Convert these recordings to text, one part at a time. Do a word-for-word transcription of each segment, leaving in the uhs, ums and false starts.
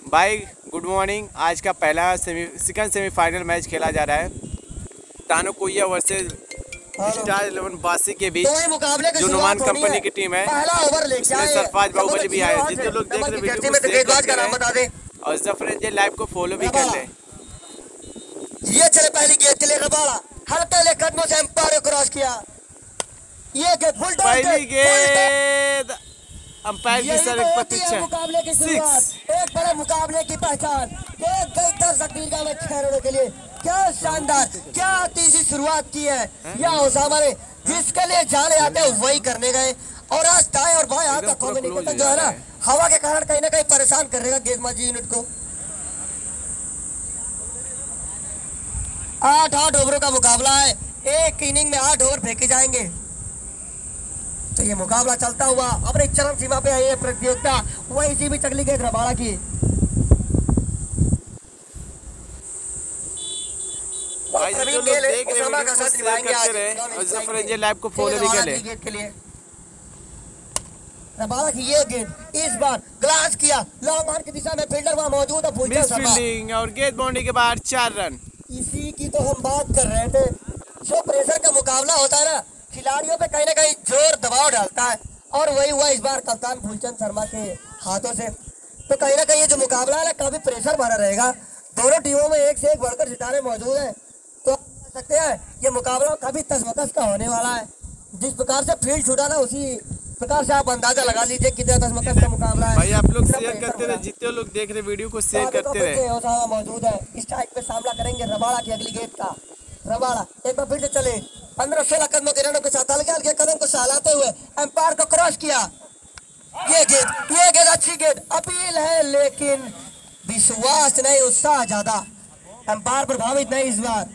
भाई good morning. आज का पहला सेमी सेकंड सेमीफाइनल मैच खेला जा रहा है तानो कोया वर्सेस स्टार इलेवन बासी के बीच। जो नुमान कंपनी की टीम है इसमें सरफराज बाहुबली भी आए। जितने लोग देख रहे वीडियो को शेयर करते हैं और जफर लाइव को फॉलो भी कर ले। ये चले पहली गेंद के लिए रबाड़ा हल्के ले कदमों से एम्पायर को क्रॉस किया। ये गेंद फुल टॉस पहली गेंद अंपायर की सर एक प्रतीक्षा मुकाबले की शुरुआत एक बड़े मुकाबले की पहचान एक गई दर्शक दीर्घा में ठहरने के लिए क्या शानदार क्या तीसरी शुरुआत की है या ओसामा ने जिसके लिए जाने आते हैं वही करने गए और आज दाएं और बाएं हाथ का कॉम्बिनेशन जो है ना हवा के कारण कहीं ना कहीं परेशान करेगा गेंदबाजी यूनिट को। आठ आठ ओवरों का मुकाबला है, एक इनिंग में आठ ओवर फेंके जाएंगे तो ये मुकाबला चलता हुआ अपने चरम सीमा पे है। ये प्रतियोगिता वही सी भी चकली गेंद रबाड़ा की भाई जो लोग देख रहे हैं वीडियो को शेयर करते रहे और जफर लाइव को फॉलो भी कर ले। के लिए रबाड़ा की ये गेंद इस बार ग्लास किया लॉन्ग ऑन की दिशा में फील्डर वहां मौजूद है फुलचंद शर्मा फील्डिंग और गेंद बाउंड्री के बाहर चार रन। इसी की तो हम बात कर रहे थे। जो प्रेशर का मुकाबला होता है ना खिलाड़ियों पे कहीं ना कहीं जोर दबाव डालता है और वही हुआ इस बार कप्तान फुलचंद शर्मा के हाथों से। तो कहीं ना कहीं ये जो मुकाबला है काफी प्रेशर भरा रहेगा। दोनों टीमों में एक से एक बढ़कर सितारे मौजूद हैं तो आप कह सकते हैं ये मुकाबला काफी तसमकस का होने वाला है। जिस प्रकार से फील्ड छूटा ना उसी प्रकार से आप अंदाजा लगा लीजिए कितना तसमकस का मुकाबला है। भाई आप लोग शेयर करते रहे, जितने लोग देख रहे वीडियो को शेयर करते रहे। मौजूद है स्ट्राइक पे सामना करेंगे रबाड़ा की अगली गेंद का। रबाड़ा एक बार फिर से चले पंद्रह सोलह कदमों के रनों के साथ हल्के हल्के कदम को सहलाते हुए एम्पायर को क्रॉस किया। ये गेंद ये गेंद अच्छी गेंद अपील है लेकिन विश्वास नहीं उत्साह ज्यादा। एम्पायर प्रभावित नहीं इस बार।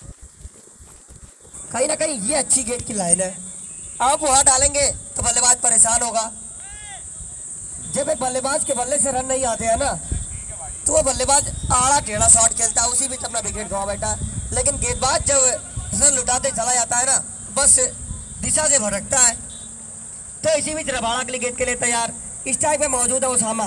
कहीं ना कहीं ये अच्छी गेंद की लाइन है। आप वहां डालेंगे तो बल्लेबाज परेशान होगा। जब एक बल्लेबाज के बल्ले से रन नहीं आते हैं ना तो वो बल्लेबाज आड़ा टेढ़ा शॉट खेलता है उसी बीच अपना विकेट गवा बैठा। लेकिन गेंदबाज जब रन लुटाते चला जाता है ना बस दिशा से भटकता है। तो इसी बीच रबाड़ा के लिए गेंद के लिए तैयार स्ट्राइक में मौजूद है ओसामा।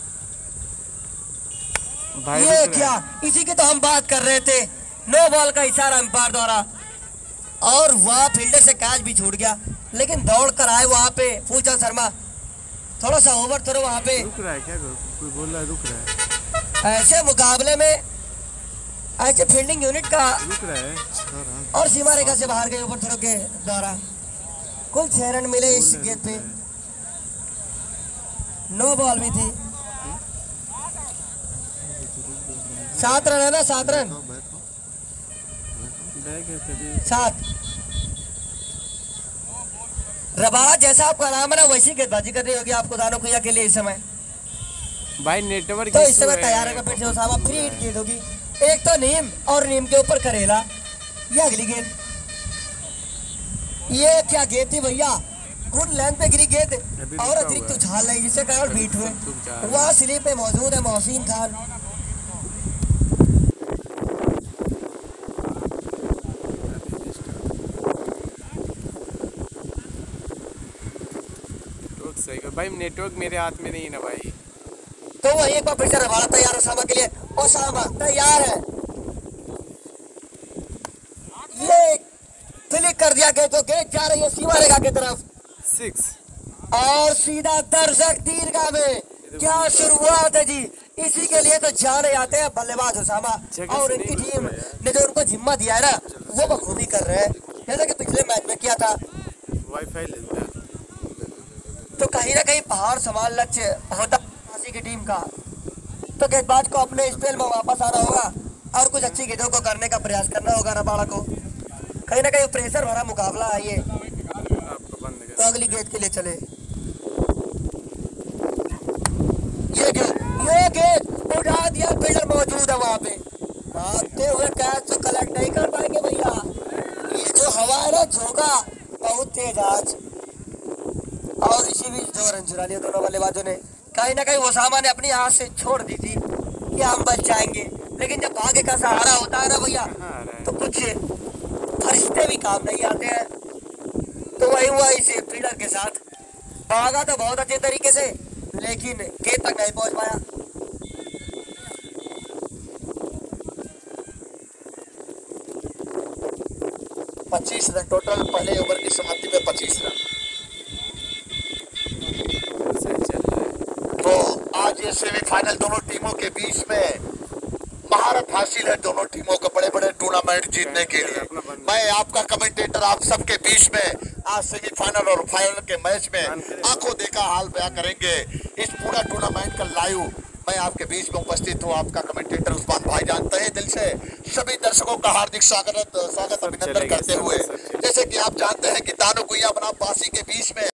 ये क्या इसी की तो हम बात कर रहे थे। नो बॉल का इशारा अंपायर द्वारा और वहाँ फील्डर से कैच भी छूट गया लेकिन दौड़ कर आए वहाँ पे फुलचंद शर्मा। थोड़ा सा ओवर थ्रो वहाँ पे रुक रहा है क्या कोई बोल रहा है रुक रहा है। ऐसे मुकाबले में ऐसे फील्डिंग यूनिट का रुक रहा है और सीमा रेखा से बाहर गए ओवर थ्रो के द्वारा। कुल छह रन मिले इस गेंद पे। नो बॉल भी थी। सात रन है ना सात रन सात। रबाड़ा जैसा आपका नाम है ना वैसी गेंदबाजी कर रही होगी आपको दानो कुया के लिए इस समय। भाई नेटवर्क तो इस समय तैयार है फिर से ओसामा फ्री हिट गेंद होगी। एक तो नीम और नीम के ऊपर करेला। ये अगली गेंद ये क्या गेंद थी भैया। गुड लेंथ पे गिरी गेंद और अतिरिक्त उछाल नहीं जिससे कारण बीट हुए। वह स्लिप पे मौजूद है मोहसिन खान। भाई नेटवर्क मेरे हाथ में नहीं है ना भाई। तो वही एक बार फिर से रबाड़ा तैयार ओसामा के लिए। ओसामा तैयार है। ये क्लिक कर दिया गया तो गेंद जा रही है सीमा रेखा की तरफ सिक्स और सीधा दर्शक दीर्घा में। क्या शुरुआत है जी। इसी के लिए तो जाने आते हैं बल्लेबाज ओसामा और इनकी टीम ने जो उनको जिम्मा दिया है ना वो बखूबी कर रहे हैं जैसा कि पिछले मैच में किया था। वाईफाई लेता है तो कहीं ना कहीं पहाड़ समान लक्ष्य होता की टीम का। तो गेंदबाज को अपने स्पेल में वापस आना होगा और कुछ अच्छी गेंदों को करने का प्रयास करना होगा रबाड़ा को। कहीं ना कहीं प्रेशर भरा मुकाबला है ये। तो अगली गेंद के लिए चले। ये गेंद ये गेंद उड़ा दिया फील्डर मौजूद है वहां पे। भागते हुए कैच तो कलेक्ट नहीं कर पाएंगे भैया। ये जो हवा है ना झोंका बहुत तेज आज और इसी बीच दो रन चुरा लिए दोनों बल्लेबाजों ने। कहीं ना कहीं ओसामा ने अपनी हाथ से छोड़ दी थी कि हम बच जाएंगे लेकिन जब भाग्य का सहारा होता है ना भैया तो कुछ फरिश्ते भी काम नहीं आते हैं। तो वही हुआ इस फील्डर के साथ। भागा तो बहुत अच्छे तरीके से लेकिन गेंद तक नहीं पहुंच पाया। पच्चीस रन टोटल, पहले ओवर की समाप्ति पे पच्चीस रन। तो आज ये सेमीफाइनल दोनों टीमों के बीच में महारत हासिल है दोनों टीमों को बड़े बड़े टूर्नामेंट जीतने के लिए। मैं आपका कमेंटेटर आप सबके बीच में आज सेमीफाइनल और फाइनल के मैच में आंखों देखा हाल बयां करेंगे। इस पूरा टूर्नामेंट का लाइव मैं आपके बीच में उपस्थित हूँ, आपका कमेंटेटर उस्मान भाई। जानते हैं दिल से सभी दर्शकों का हार्दिक स्वागत स्वागत अभिनंदन करते हुए, जैसे कि आप जानते हैं कि दानो गुइया बनाम बासी के बीच में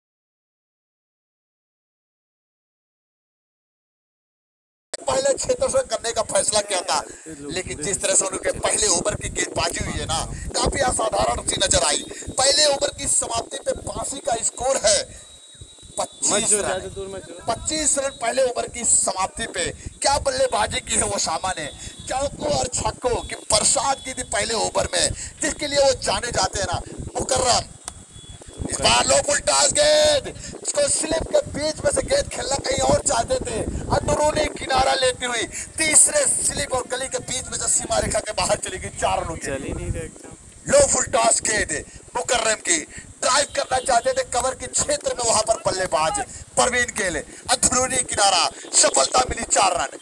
पहले क्षेत्र से करने का फैसला किया था, लेकिन जिस तरह से उनके पहले ओवर की गेंदबाजी हुई है ना, काफी असाधारण सी नजर आई। पहले ओवर की समाप्ति पे बासी का स्कोर है पच्चीस रन। पच्चीस रन पहले ओवर की समाप्ति पे। क्या बल्लेबाजी की है वो सामान्य चौकों और छक्कों की बरसात की थी पहले ओवर में, जिसके लिए वो जाने जाते हैं ना मुकर्रम। इस बार लो फुल टॉस गेंद, इसको स्लिप के बीच में से गेंद खेलना कहीं और चाहते थे, अंदरूनी किनारा लेती हुई तीसरे स्लिप और गली के बीच में से सीमा रेखा के बाहर चली गई। चार रनों की लो फुल टॉस गेंद मुकर्रम की, ड्राइव करना चाहते थे कवर के क्षेत्र में, वहां पर बल्लेबाज परवीन गेल अंदरूनी किनारा, सफलता मिली चार रन।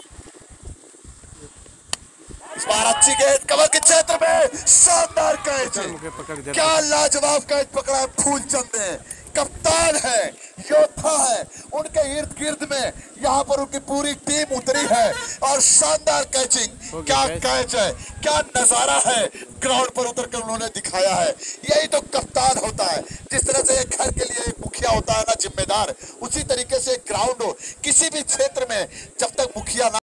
इस बार अच्छी गेंद कवर के क्षेत्र में, शानदार कैच, क्या लाजवाब कैच पकड़ा है फूलचंद ने। कप्तान है, योद्धा है, उनके इर्द गिर्द में यहाँ पर उनकी पूरी टीम उतरी है और शानदार कैचिंग, क्या कैच है, क्या नजारा है ग्राउंड पर उतर कर उन्होंने दिखाया है। यही तो कप्तान होता है। जिस तरह से एक घर के लिए एक मुखिया होता है ना जिम्मेदार, उसी तरीके से ग्राउंड हो किसी भी क्षेत्र में जब तक मुखिया ना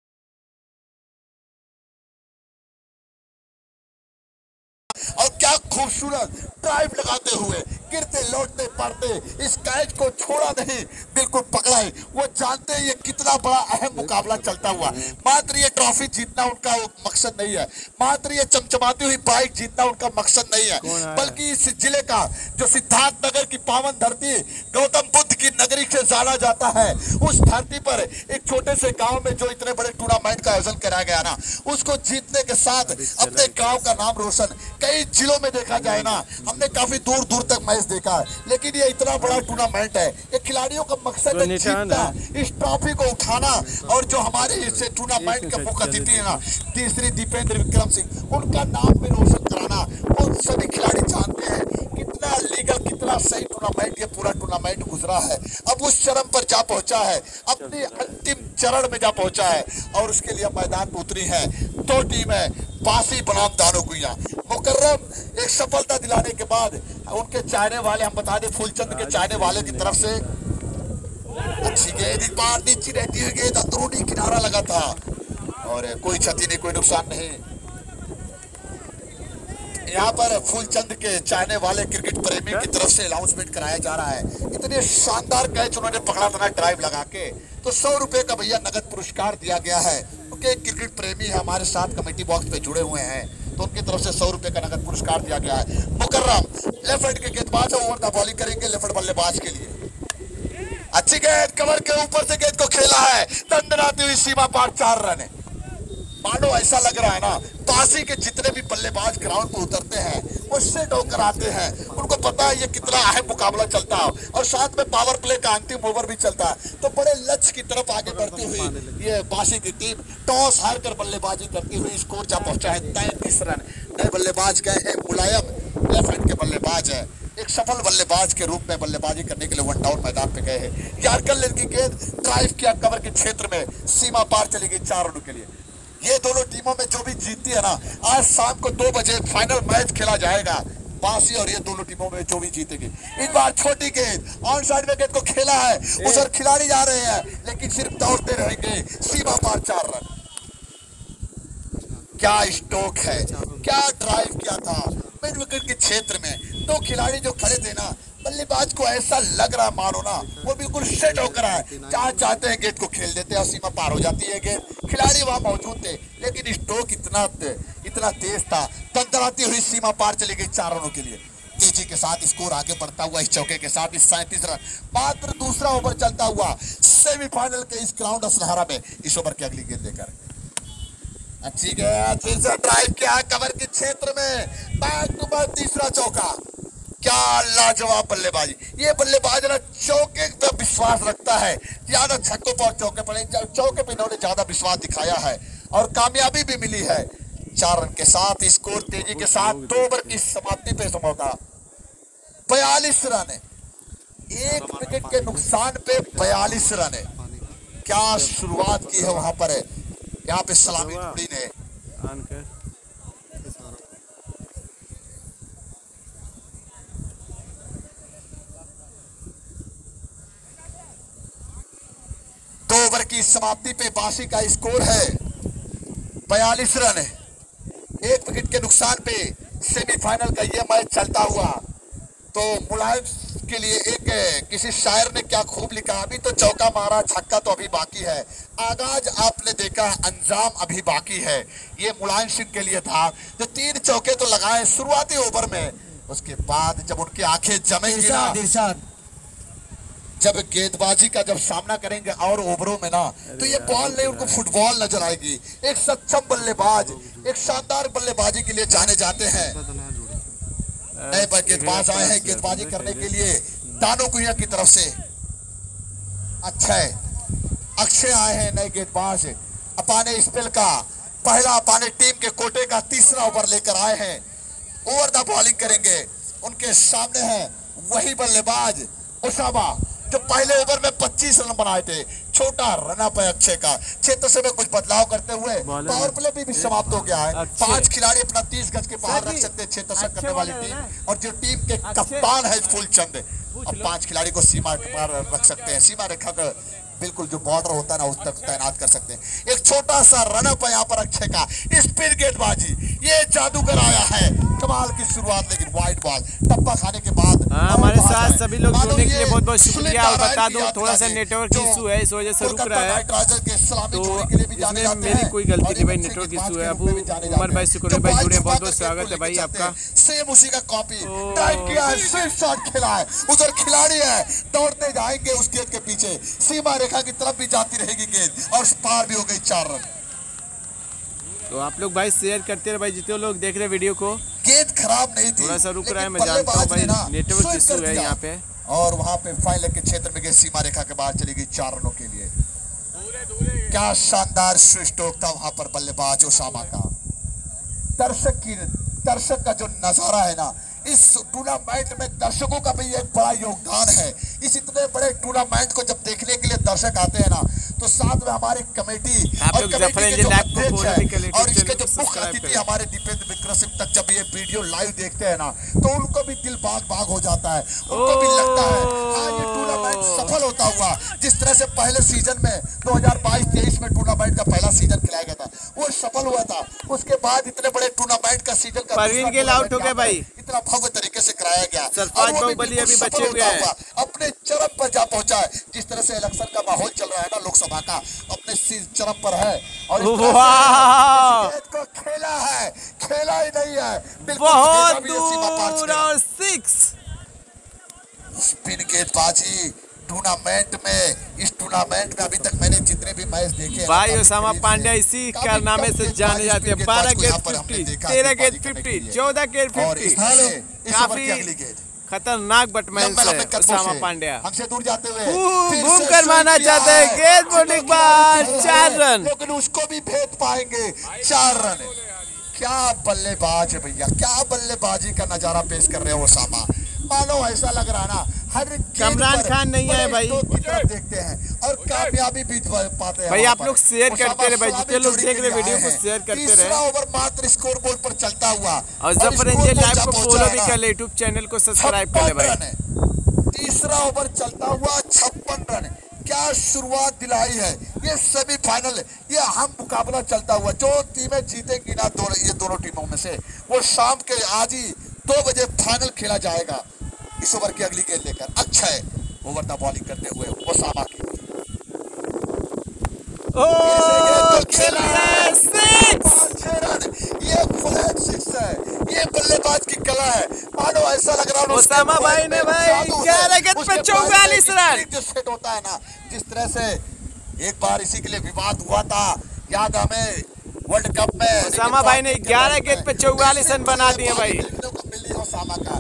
और क्या खूबसूरत ड्राइव लगाते हुए गिरते लौटते पड़ते इस कैच को छोड़ा नहीं, बिल्कुल पकड़ा है। वो जानते हैं ये कितना बड़ा अहम मुकाबला चलता हुआ। मात्र ये ट्रॉफी जीतना उनका मकसद नहीं है, मात्र ये चमचमाती हुई बाइक जीतना उनका मकसद नहीं है, बल्कि इस जिले का जो सिद्धार्थ नगर की पावन धरती गौतम बुद्ध की नगरी से जाना जाता है, उस धरती पर एक छोटे से गाँव में जो इतने बड़े टूर्नामेंट का आयोजन कराया गया ना, उसको जीतने के साथ अपने गाँव का नाम रोशन कई जिलों में देखा जाए ना, हमने काफी दूर दूर तक मैच देखा है, लेकिन ये इतना बड़ा टूर्नामेंट है, ये खिलाड़ियों का मकसद है जीतना, इस ट्रॉफी को उठाना। और जो हमारे इस टूर्नामेंट के मुख्य अतिथि है ना तीसरी दीपेंद्र विक्रम सिंह, उनका नाम भी रोशन कराना, वो सभी खिलाड़ी जानते हैं कितना लीगल कितना सही टूर्नामेंट ये पूरा टूर्नामेंट गुजरा है। अब उस चरम पर जा पहुंचा है, अपने अंतिम चरण में जा पहुंचा है और उसके लिए मैदान में उतरी है दो टीमें, बासी बनाम दानो गुइया। मुकर्रम एक सफलता दिलाने के बाद उनके चाहने वाले, हम बता दें फूलचंद के चाहने वाले की तरफ से अच्छी गेंद, इस बार नीचे रहती हुई गेंद अंदरूनी किनारा लगा था और कोई क्षति नहीं, कोई नुकसान नहीं। यहाँ पर फूलचंद के चाहने वाले क्रिकेट प्रेमी की तरफ से अनाउंसमेंट कराया जा रहा है। इतने शानदार कैच उन्होंने पकड़ा था ना ड्राइव लगा के, तो सौ रुपए का भैया नगद पुरस्कार दिया गया है, क्योंकि क्रिकेट प्रेमी हमारे साथ कमेटी बॉक्स पे जुड़े हुए हैं, तो उनकी तरफ से सौ रुपए का नगद पुरस्कार दिया गया है। मुकर्रम लेफ्ट हैंड के गेंदबाज है, ओवर द बॉलिंग करेंगे लेफ्ट बल्लेबाज के लिए। अच्छी गेंद कवर के ऊपर से गेंद को खेला है, दंडनाती हुई सीमा पार, चार रन है। मानो ऐसा लग रहा है ना बासी के जितने भी बल्लेबाज ग्राउंड पर उतरते हैं वो सेट होकर आते हैं, उनको पता है ये कितना अहम मुकाबला चलता है और साथ में पावर प्ले का अंतिम ओवर भी चलता है, तो बड़े लक्ष्य की तरफ आगे बढ़ती हुई ये बासी की टीम टॉस हार कर बल्लेबाजी करती हुई स्कोर जा पहुंचा है तैंतीस रन। नए बल्लेबाज गए हैं मुलायम, लेफ्ट हैंड के बल्लेबाज है, एक सफल बल्लेबाज के रूप में बल्लेबाजी करने के लिए वन डाउन मैदान पे गए हैं। यार्कर लेन की गेंद ड्राइव किया कवर के क्षेत्र में, सीमा पार चली गई चार रनों के लिए। ये दोनों टीमों में जो भी जीतती है ना, आज शाम को दो बजे फाइनल मैच खेला जाएगा, बासी और ये दोनों टीमों में जो भी जीतेगी। इस बार छोटी गेंद ऑन साइड में गेंद को खेला है, उधर खिलाड़ी जा रहे हैं लेकिन सिर्फ दौड़ते रहेंगे, सीमा पार चार रन। क्या स्ट्रोक है, क्या ड्राइव किया था मिड विकेट के क्षेत्र में, दो खिलाड़ी जो खड़े थे ना, बल्लेबाज को ऐसा लग रहा मानो ना वो बिल्कुल सेट होकर आए, चाह चाहते हैं गेंद को खेल देते हैं, सीमा पार हो जाती है गेंद, खिलाड़ी वहां मौजूद थे लेकिन स्ट्रोक इतना इतना तेज था, दंडनाती हुई सीमा पार चली गई चार रनों के लिए। तेजी के साथ स्कोर आगे बढ़ता हुआ इस चौके के साथ इस सैंतीस रन, मात्र दूसरा ओवर चलता हुआ सेमीफाइनल के इस ग्राउंड असलहरा में, इस ओवर की अगली गेंद लेकर अच्छी गया, फिर से ड्राइव किया कवर के क्षेत्र में, बैक टू बैक तीसरा चौका। क्या लाजवाब बल्लेबाजी। ये बल्लेबाज ना चौके पे विश्वास रखता है, ज्यादा छक्कों पर चौके पड़े, चौके पे इन्होंने ज्यादा विश्वास दिखाया है और कामयाबी भी मिली है। चार रन के साथ स्कोर तेजी के साथ दो ओवर की समाप्ति पे समझौता बयालीस रन, एक विकेट के नुकसान पे बयालीस रन है। क्या शुरुआत की है वहां पर, यहाँ पे सलामी टुकड़ी ने। दो ओवर की समाप्ति पे बासी का स्कोर है बयालीस रन, एक विकेट के नुकसान पे सेमीफाइनल का ये मैच चलता हुआ। तो मुलायम के लिए एक किसी शायर ने क्या खूब लिखा, अभी तो चौका मारा, छक्का तो अभी बाकी है, आगाज आपने देखा, अंजाम अभी बाकी है। ये मुलायम सिंह के लिए था, तो तीन चौके तो लगाए शुरुआती ओवर में, उसके बाद जब उनकी आंखें जमेंगी ना, जब गेंदबाजी का जब सामना करेंगे और ओवरों में ना, तो ये बॉल नहीं उनको फुटबॉल नजर आएगी। एक सक्षम बल्लेबाज, एक शानदार बल्लेबाजी के लिए जाने जाते हैं। नए गेंदबाज आए हैं गेंदबाजी करने के लिए दानो कुइया की तरफ से। अक्षय अक्षय आए हैं नए गेंदबाज, अपाने स्पेल का पहला, अपाने टीम के कोटे का तीसरा ओवर लेकर आए हैं। ओवर द बॉलिंग करेंगे, उनके सामने है वही बल्लेबाज उसामा जो पहले ओवर में पच्चीस रन बनाए थे। छोटा रन अप है अक्षय का, क्षेत्र से में कुछ बदलाव करते हुए पावर प्ले भी, भी समाप्त हो गया है। पांच खिलाड़ी अपना तीस गज के बाहर रख सकते हैं क्षेत्र से करने वाली टीम, और जो टीम के कप्तान है फूलचंद, अब पांच खिलाड़ी को सीमा पर रख सकते हैं, सीमा रेखा का बिल्कुल जो बॉर्डर होता है ना उस तक तैनात कर सकते हैं। एक छोटा सा रन अप है यहाँ पर अक्षय का, स्पिन गेंदबाजी, ये जादूगर आया है, कमाल की शुरुआत, लेकिन वाइड बॉल टप्पा खाने के बाद। हमारे साथ सभी लोग जुड़ने के लिए बहुत बहुत शुक्रिया। और बता दूं थोड़ा सा नेटवर्क इशू है, इस वजह से रुक रहा है, तो इसमें मेरी कोई गलती नहीं भाई, नेटवर्क इशू है। अब उमर भाई शुक्र भाई जुड़े, बहुत बहुत स्वागत है भाई आपका। सेम उसी का कॉपी ड्राइव किया है, स्विप शॉट खेला है, उधर खिलाड़ी है, दौड़ते जाएंगे उस गेंद के पीछे, सीमा रेखा की तरफ भी जाती रहेगी गेंद और पार भी हो गई, चार रन। तो आप लोग भाई शेयर करते रहे भाई, जितने लोग देख रहे वीडियो को। गेंद खराब नहीं थी, थोड़ा सा रुक रहा है, मैं जानता हूं भाई नेटवर्क इशू है यहाँ पे, और वहां पे फाइनल के क्षेत्र में गए, सीमा रेखा के बाहर चली गई चार रनों के लिए। क्या शानदार स्ट्रोक था वहां पर बल्लेबाज ओसामा का। दर्शक की दर्शक का जो नजारा है ना इस टूर्नामेंट में, दर्शकों का भी एक बड़ा योगदान है। इस इतने बड़े टूर्नामेंट को जब देखने के लिए दर्शक आते हैं ना, तो साथ में हमारी कमेटी और कमेटी के जो अध्यक्ष है और इसके जो मुख्य अतिथि हमारे दीपेंद्र विक्रम सिंह तक जब ये वीडियो लाइव देखते हैं ना, तो उनको भी दिल बाग बाग हो जाता है, उनको भी लगता है आज ये टूर्नामेंट सफल होता हुआ। जिस तरह से पहले सीजन में दो हजार बाईस तेईस में टूर्नामेंट का पहला सीजन खिलाया गया था, वो सफल हुआ था, उसके बाद इतने बड़े टूर्नामेंट का सीजन का परवीन गिल आउट हो गए भाई, इतना भव्य तरीके से कराया गया, सरफराज बाहुबली अभी बचे हुए हैं, अपने चरम पर जा पहुंचा है। जिस तरह से इलेक्शन का माहौल चल रहा है ना लोकसभा का, अपने चरम पर है, और इस तरह से को खेला है, खेला ही नहीं है, बहुत दूर और सिक्स। स्पिन गेंदबाजी टूर्नामेंट में, इस टूर्नामेंट में अभी तक मैंने जितने भी मैच देखे भाई ओसामा पांड्या इसी कारनामे से जाने जाते हैं। बारह गेंद फिफ्टी, तेरह गेंद फिफ्टी, चौदह गेंद फिफ्टी, काफी खतरनाक बैट्समैन है ओसामा पांड्या। हमसे दूर जाते हुए घूम कर मारना चाहते हैं, गेंद बोलने के बाद चार रन, लेकिन उसको भी भेद पाएंगे, चार रन। क्या बल्लेबाज है भैया, क्या बल्लेबाजी का नजारा पेश कर रहे हैं ओसामा। मानो ऐसा लग रहा ना हर कमरान खान नहीं है भाई, देखते हैं और कामयाबी भी पाते हैं भाई। आप लोग शेयर करते रहे भाई, जितने लोग देख रहे वीडियो को शेयर करते रहे। ओवर मात्र स्कोर बोर्ड पर चलता हुआ, और जफर एंजल लाइव को फॉलो भी कर ले, यूट्यूब चैनल को सब्सक्राइब कर ले भाई। तीसरा ओवर चलता हुआ छप्पन रन, क्या शुरुआत दिलाई है। ये सेमीफाइनल, ये अहम मुकाबला चलता हुआ, जो टीमें जीतेंगी ना दो, ये दोनों टीमों में से, वो शाम के आज ही दो बजे फाइनल खेला जाएगा। इस ओवर की अगली गेंद लेकर अक्षय ओवर द बॉलिंग करते हुए ओसामा की ओ खेला है सिक्स रन, ये फ्लैट सिक्स है, ये बल्लेबाज की कला है। मानो ऐसा लग रहा है ओसामा भाई ने भाई ग्यारह गेंद पे चौवालीस रन जो सेट होता है ना, जिस तरह से एक बार इसी के लिए विवाद हुआ था, याद हमें वर्ल्ड कप में ओसामा भाई ने ग्यारह गेंद पे चौवालीस रन बना दिए भाई। ओसामा का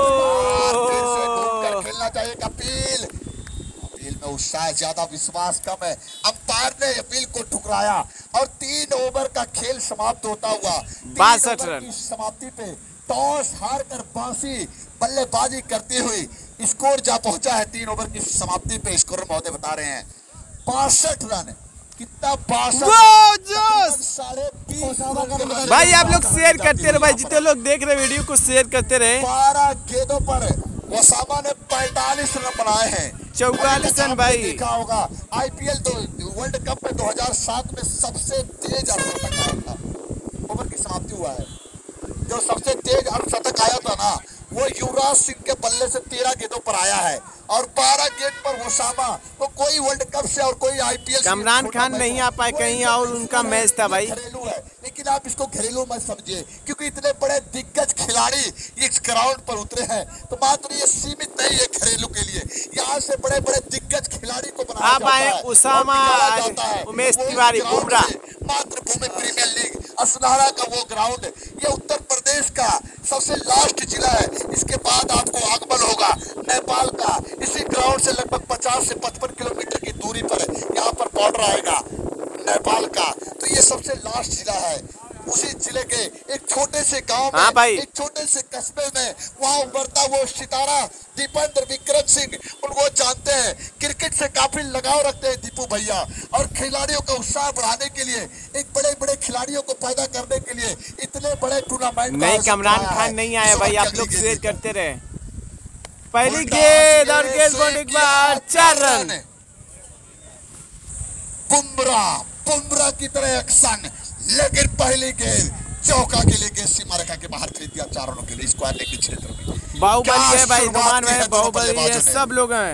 खेलना चाहिए। अपील अपील में उत्साह ज्यादा, विश्वास कम है। अंपायर ने अपील को ठुकराया और तीन ओवर का खेल समाप्त होता हुआ बासठ रन की समाप्ति पे टॉस हार कर बासी बल्लेबाजी करती हुई स्कोर जा पहुंचा है। तीन ओवर की समाप्ति पे स्कोर महोदय बता रहे हैं बासठ रन। कितना बासठ साढ़े तीन। भाई आप लोग शेयर करते रहे भाई, जितने लोग देख रहे वीडियो को शेयर करते रहे। बारह गेंदों पर ओसामा ने पैंतालीस रन बनाए हैं, चौवालीस रन भाई। देखा होगा आईपीएल दो वर्ल्ड कप में दो हज़ार सात में सबसे तेज अर्धशतक आया था। ओवर की समाप्ति हुआ है, जो सबसे तेज अर्धशतक आया था ना वो युवराज सिंह के बल्ले से तेरह गेंदों पर आया है और बारह गेंद पर ओसामा। तो कोई वर्ल्ड कप से और कोई आईपीएल से कमरान खान नहीं आ पाए कहीं और उनका मैच था भाई। घरेलू है, लेकिन आप इसको घरेलू मत समझिए क्योंकि इतने बड़े दिग्गज खिलाड़ी इस ग्राउंड पर उतरे हैं। तो मात्र ये सीमित नहीं है घरेलू के लिए, यहाँ से बड़े बड़े दिग्गज खिलाड़ी को बनाया आप आए ओसामा, उमेश तिवारी, बुमराह। मातृभूमि प्रीमियर लीग असनारा का वो ग्राउंड, ये उत्तर प्रदेश का सबसे लास्ट जिला है। इसके बाद आपको आगमन होगा नेपाल का। इसी ग्राउंड से लगभग पचास से पचपन किलोमीटर की दूरी पर यहाँ पर बॉर्डर आएगा नेपाल का। तो ये सबसे लास्ट जिला है। उसी जिले के एक छोटे से गांव में, हाँ एक छोटे से कस्बे में वहाँ उभरता वो सितारा दीपेंद्र विक्रम सिंह, उनको जानते हैं। क्रिकेट से काफी लगाव रखते हैं दीपू भैया और खिलाड़ियों का उत्साह बढ़ाने के लिए, एक बड़े बड़े खिलाड़ियों को पैदा करने के लिए इतने बड़े टूर्नामेंट नहीं, कमरान खान नहीं आए भाई। आप लोग शेयर करते रहे। पहली गेंद और गेंद बोलने के बाद चार रन। बुमराह बुमराह की तरह एक्शन, लेकिन पहली गेंद चौका के लिए गेंद सीमा रेखा के बाहर खरीद दिया चार रनों के लिए स्क्वायर लेग के क्षेत्र में। बाहुबली है भाई, गुमान में बाहुबली है, सब लोग हैं।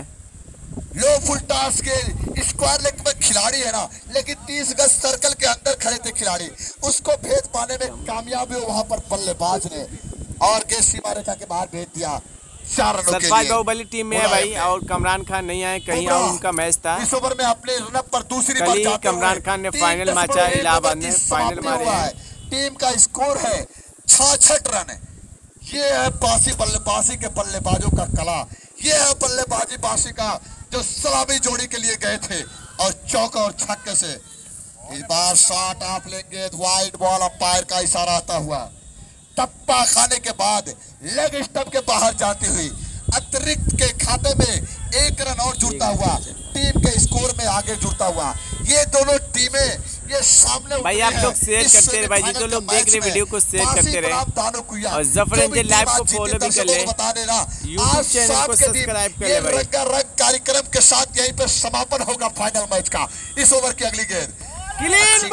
लो फुल टॉस के स्क्वायर लेग में खिलाड़ी है ना, लेकिन तीस गज सर्कल के अंदर खड़े थे खिलाड़ी, उसको भेद पाने में कामयाब हुए वहां पर बल्लेबाज ने और गेंद सीमा रेखा के बाहर भेज दिया चार रनों के लिए। बाहुबली टीम में है भाई और कमरान खान नहीं आए, कहीं और उनका मैच था। इस ओवर में अपने रनअप पर दूसरी बार कल कमरान खान ने फाइनल माचा, इलाहाबाद ने फाइनल मारे है। टीम का स्कोर है छियासठ रन। ये है बासी बल्लेबाजी के बल्लेबाजों का कला, ये है बल्लेबाजी बासी का जो सलामी जोड़ी के लिए गए थे और चौका और छक्के से। इस बार शॉट आप लेंगे, वाइड बॉल, अंपायर का इशारा आता हुआ टप्पा खाने के बाद लेग स्टंप के बाहर जाती हुई अतिरिक्त के खाते में एक रन और जुड़ता हुआ टीम के स्कोर में आगे जुड़ता हुआ। ये दोनों टीमें ये सामने भाई आप लोग शेयर करते रहे भाई, जो लोग देख रहे वीडियो को शेयर करते रहे और जफर एंजल लाइव को फॉलो भी कर ले, यूट्यूब चैनल को सब्सक्राइब कर ले भाई। रंगारंग कार्यक्रम के साथ यहीं पे समापन होगा फाइनल मैच का। इस ओवर की अगली गेंद क्लीन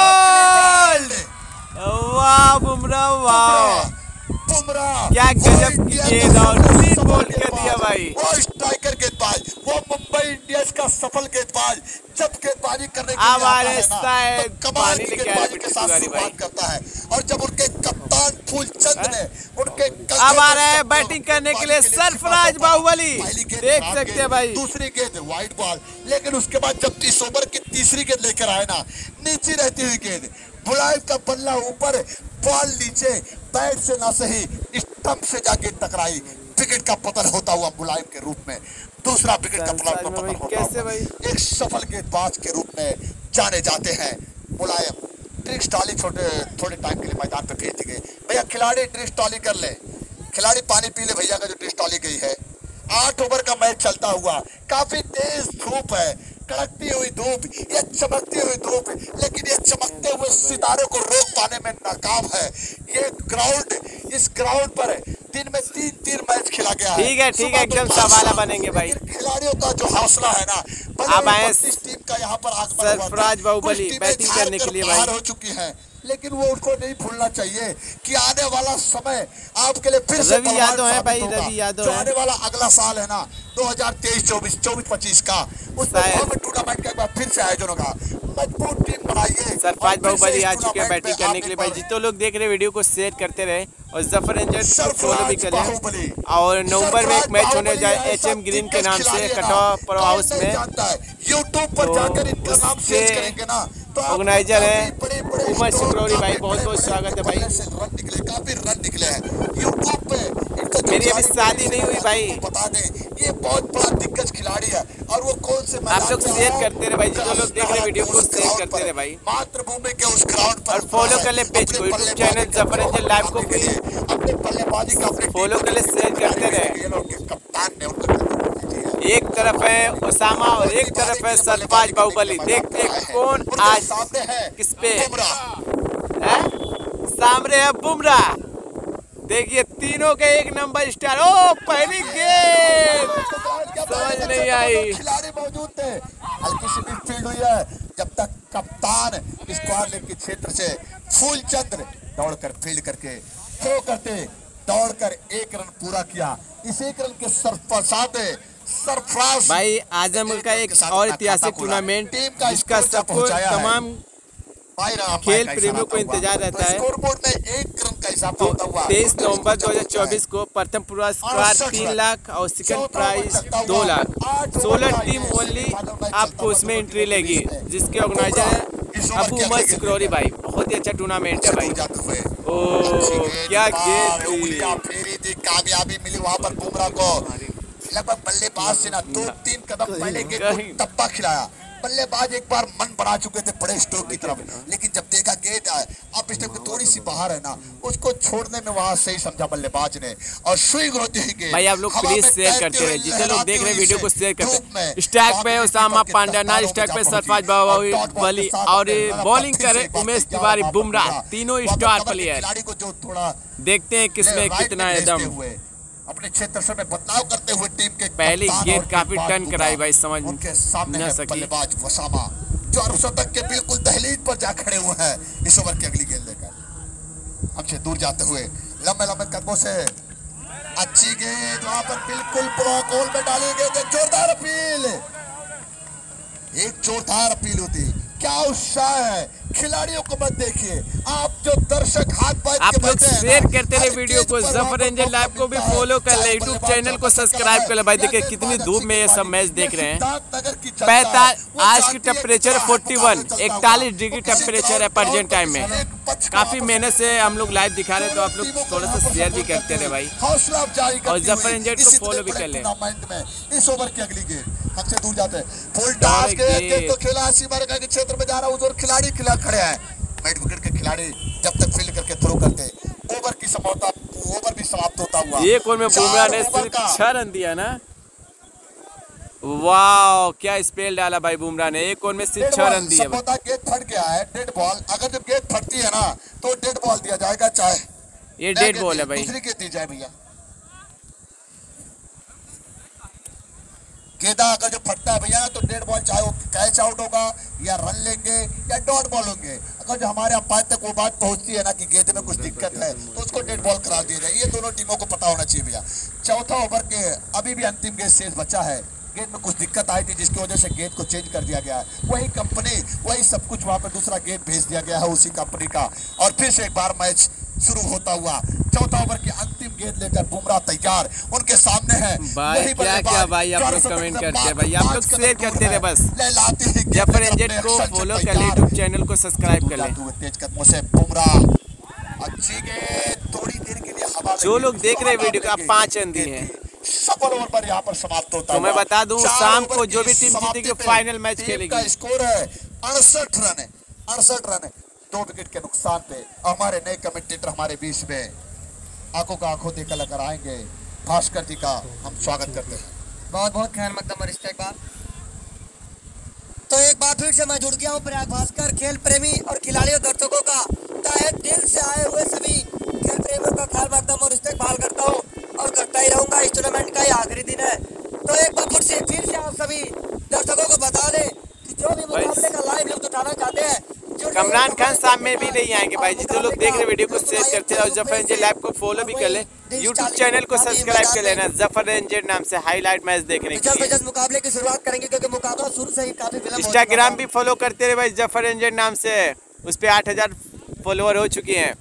बॉल, वाह बुमराह, वाह बुमराह क्या गजब की गेंद और क्लीन बॉल कर दिया भाई। वो स्ट्राइकर गेंदबाज, वो मुंबई इंडियंस का सफल गेंदबाज जब गेंदबाजी करने के लिए आता है ना तो कमाल की गेंदबाजी के साथ शुरुआत करता है। और जब उनके कप्तान फूलचंद ने उनके अब आ रहे हैं बैटिंग करने के लिए सरफराज बाहुबली, देख सकते हैं भाई। दूसरी गेंद वाइड बॉल, लेकिन उसके बाद जब इस ओवर की तीसरी गेंद लेकर आए ना, नीचे रहती हुई गेंद, मुलायम का बल्ला ऊपर, बॉल नीचे, बैट से ना सही स्टंप से जाके टकराई, विकेट का पतन होता हुआ मुलायम के रूप में दूसरा विकेट का पतन होता हुआ एक सफल गेंदबाज के रूप में जाने जाते हैं मुलायम। ट्रिक्स टॉली छोटे थोड़े टाइम के लिए मैदान पे भेज दी गई। भैया खिलाड़ी ट्रिक्स टॉली कर ले, खिलाड़ी पानी पी ले भैया का जो ट्रिक्स टॉली गई है। आठ ओवर का मैच चलता हुआ, काफी तेज धूप है, कड़कती हुई धूप, ये चमकती हुई धूप, लेकिन ये चमकते हुए सितारे को रोक पाने में नाकाम है। ये ग्राउंड, इस ग्राउंड पर दिन में तीन तीन मैच खेला गया है। ठीक है ठीक है, एकदम सवाला बनेंगे भाई। खिलाड़ियों का जो हौसला है ना, अब आए टीम का यहाँ पर आगमन सरफराज बाहुबली बैटिंग करने के लिए भाई हो चुकी है, लेकिन वो उनको नहीं भूलना चाहिए कि आने वाला समय आपके लिए फिर से रवि यादव है भाई, रवि यादव जो है। आने वाला अगला साल है ना दो हज़ार तेईस चौबीस चौबीस पच्चीस का, उसमें टूर्नामेंट का एक बार फिर से आयोजन होगा। मजबूत टीम बनाइए। सरफराज बाहुबली आ चुके हैं बैटिंग करने के लिए भाई। जितने लोग देख रहे वीडियो को शेयर करते रहे और जफर एंजल फॉलो भी कर लें। और नवंबर में एक मैच होने जाए एच एम ग्रीन के नाम से कटवा प्रो हाउस में, यूट्यूब पर जाकर इनका नाम सर्च करेंगे ना ऑर्गेनाइजर है उमर सिकरौरी भाई, बहुत बहुत स्वागत है भाई। रन निकले, काफी रन निकले हैं यूट्यूब पे। इनका मेरी अभी शादी नहीं हुई भाई, बता दें ये बहुत बड़ा दिग्गज खिलाड़ी है और वो कौन से आप लोग शेयर करते रहे भाई, जो लोग देख रहे वीडियो को शेयर करते रहे भाई, मातृभूमि के उस ग्राउंड पर। और फॉलो कर ले पेज को, YouTube channel Zafar angel live को भी अपने बल्लेबाजी का अपने फॉलो कर ले, शेयर करते रहे। कप्तान ने उनको एक तरफ है उसामा और एक तरफ है सरफराज बाहुबली। देखते हैं कौन आज सामने है किस पे है? सामने है बुमराह। देखिए तीनों के एक नंबर स्टार। ओ पहली गेंद समझ नहीं आई। खिलाड़ी मौजूद थे, हल्की सी मिडफील्ड हुई है जब तक कप्तान स्क्वायर लेग के क्षेत्र से फूलचंद दौड़कर फील्ड करके थ्रो करते दौड़कर एक रन पूरा किया। इस एक रन के सरफराज सरफराज भाई आजमगढ़ का एक और ऐतिहासिक टूर्नामेंट जिसका सबको तमाम खेल प्रेमियों को इंतजार रहता है। स्कोरबोर्ड में एक रन का इजाफा होता हुआ तेईस नवंबर दो हजार चौबीस को प्रथम पुरस्कार तीन लाख और सेकंड प्राइज दो लाख। सोलह टीम ओनली आपको उसमें एंट्री लेगी, जिसके ऑर्गेनाइजर है अबू उमर सिकरौरी भाई। बहुत ही अच्छा टूर्नामेंट है भाई। ओ क्या गेंद थी, कामयाबी मिली वहां पर बुमराह को। लगभग बल्लेबाज से ना दो तीन कदम पहले गेंद को टप्पा खिलाया। बल्लेबाज एक बार मन बना चुके थे बड़े स्ट्रोक की तरफ, लेकिन जब देखा गेंद अब स्टेप की थोड़ी सी बाहर है ना, उसको छोड़ने में वहां सही समझा बल्लेबाज ने और स्विंग होती ही गेंद। भाई आप लोग प्लीज शेयर करते रहे, जितने लोग देख रहे हैं वीडियो को शेयर करते हैं। स्ट्राइक पे उसामा पांड्या, ना स्ट्राइक पे सरफराज बाहुबली और बॉलिंग करे उमेश तिवारी, बुमराह, तीनों स्टार प्लेयर। खिलाड़ी को जो थोड़ा देखते हैं किसमें कितना है दम। अपने क्षेत्र से में बदलाव करते हुए टीम के पहली गेंद काफी टर्न कराई भाई, समझ उनके सामने न है सकी। बल्लेबाज वसामा जो अर्धशतक के बिल्कुल दहलीज पर जा खड़े हुए हैं इस ओवर की अगली गेंद लेकर। हमसे दूर जाते हुए लंबे लंबे कदमों से अच्छी गेंद वहां पर बिल्कुल ब्लॉक होल में डाली गई। जोरदार अपील, एक जोरदार अपील होती, क्या उत्साह है खिलाड़ियों को मत देखिए आप जो दर्शक हाथ बांध आप के लोग बैठे हैं शेयर ना, करते रहे हर वीडियो को। गेंद पर जफर वहां एंजल पर लाइव को भी मौका फॉलो कर ले, मिलता है। यूट्यूब बल्लेबाज चैनल को जब तक सब्सक्राइब कर ले भाई। देखिए या कितनी गेंदबाज धूप में ये अच्छी सब मैच गेंद देख रहे हैं। सिद्धार्थनगर की जनता पैंतालीस वो आज चाहती की है टेम्परेचर कि फोर्टी वन मुकाबले चलता हुआ। इकतालीस डिग्री वो किसी टेम्परेचर है ग्राउंड प्रेजेंट टाइम में। एक पक्ष काफी वहां पर मेहनत से हम लोग लाइव दिखा रहे हैं, तो आप लोग थोड़ा सा शेयर भी करते रहे भाई। हौसला अफजाई और करती जफर हुई एंजल को इसी फॉलो भी बड़े कर ले। टूर्नामेंट में इस ओवर की अगली गेंद हमसे दूर जाते हैं। फुल टॉस के गेंद को खेला सीमा रेखा के क्षेत्र में जा रहा है, उधर खिलाड़ी खिला खड़े हैं। मिड विकेट के खिलाड़ी जब तक फील्ड करके थ्रो करते ओवर की समाप्त ओवर भी समाप्त होता हुआ। एक ओवर में बुमराह ने सिर्फ छह रन दिया ना। वाह क्या स्पेल डाला भाई बुमराह ने, एक ओवर में सिर्फ छह रन दिए। गेट फट गया है, डेड बॉल। अगर जब गेट फटती है ना तो डेड बॉल दिया जाएगा, चाहे ये डेड बॉल है भाई। दूसरी गेंद दी जाए भैया। गेंदा अगर जो फटता है भैया तो डेड बॉल, चाहे वो कैच आउट होगा या रन लेंगे या डॉट बॉल होंगे। अगर जो हमारे अंपायर तक वो बात पहुंचती है ना कि गेंद में कुछ दिक्कत है तो उसको डेड बॉल करार दिया जाए। ये दोनों टीमों को पता होना चाहिए भैया। चौथा ओवर के अभी भी अंतिम गेंद शेष बचा है, गेंद में कुछ दिक्कत आई थी जिसकी वजह से गेंद को चेंज कर दिया गया है। वही कंपनी वही सब कुछ वहां पर दूसरा गेंद भेज दिया गया है उसी कंपनी का, और फिर से एक बार मैच शुरू होता हुआ। चौथा ओवर की अंतिम गेंद लेकर बुमराह तैयार, उनके सामने है भाई। क्या क्या भाई आप लोग कमेंट करते हैं भाई, आप लोग शेयर करते रहे बस। जफर एंजल को फॉलो कर ले, यूट्यूब चैनल को सब्सक्राइब कर ले। तेज कदमों से बुमराह अच्छी गेंद, थोड़ी देर के लिए हवा। जो लोग देख रहे हैं वीडियो को, आप पांच रन दिए हैं। सफल ओवर पर यहाँ पर समाप्त होता है। तो मैं बता दूं शाम को जो भी टीम जीतेगी फाइनल मैच खेलेगी। स्कोर है अड़सठ रन है, अड़सठ रन है, दो विकेट के नुकसान पे। हमारे नए कमेंटेटर हमारे बीच में आंखों का आंखों देकर लेकर आएंगे, भास्कर जी का हम स्वागत करते हैं। बहुत बहुत खैर मकदम और इस्तेकबाल। तो एक बार फिर से मैं जुड़ गया हूँ प्रयाग भास्कर, खेल प्रेमी और खिलाड़ियों दर्शकों का तहे दिल से आए हुए सभी खेल प्रेमियों का ख्याल मकदम और इस्तेकबाल करता हूँ और करता ही रहूंगा। इस टूर्नामेंट का ये आखिरी दिन है, तो एक बार फिर से फिर से आप सभी दर्शकों को बता दें कि जो भी मुकाबले का लाइव लुत्फ उठाना चाहते हैं। कमरान खान साहब में भी नहीं आएंगे भाई। जितने लोग देख रहे वीडियो को शेयर करते हैं और जफर एंजल लाइव को फॉलो भी कर ले, यूट्यूब चैनल को सब्सक्राइब कर लेना जफर एंजल नाम से हाईलाइट मैच देखने के लिए। मुकाबले की शुरुआत करेंगे क्योंकि मुकाबला शुरू से ही काफी विलंब। इंस्टाग्राम भी फॉलो करते रहे भाई, जफर एंजल नाम से, उस पे आठ हजार फॉलोअर हो चुके हैं।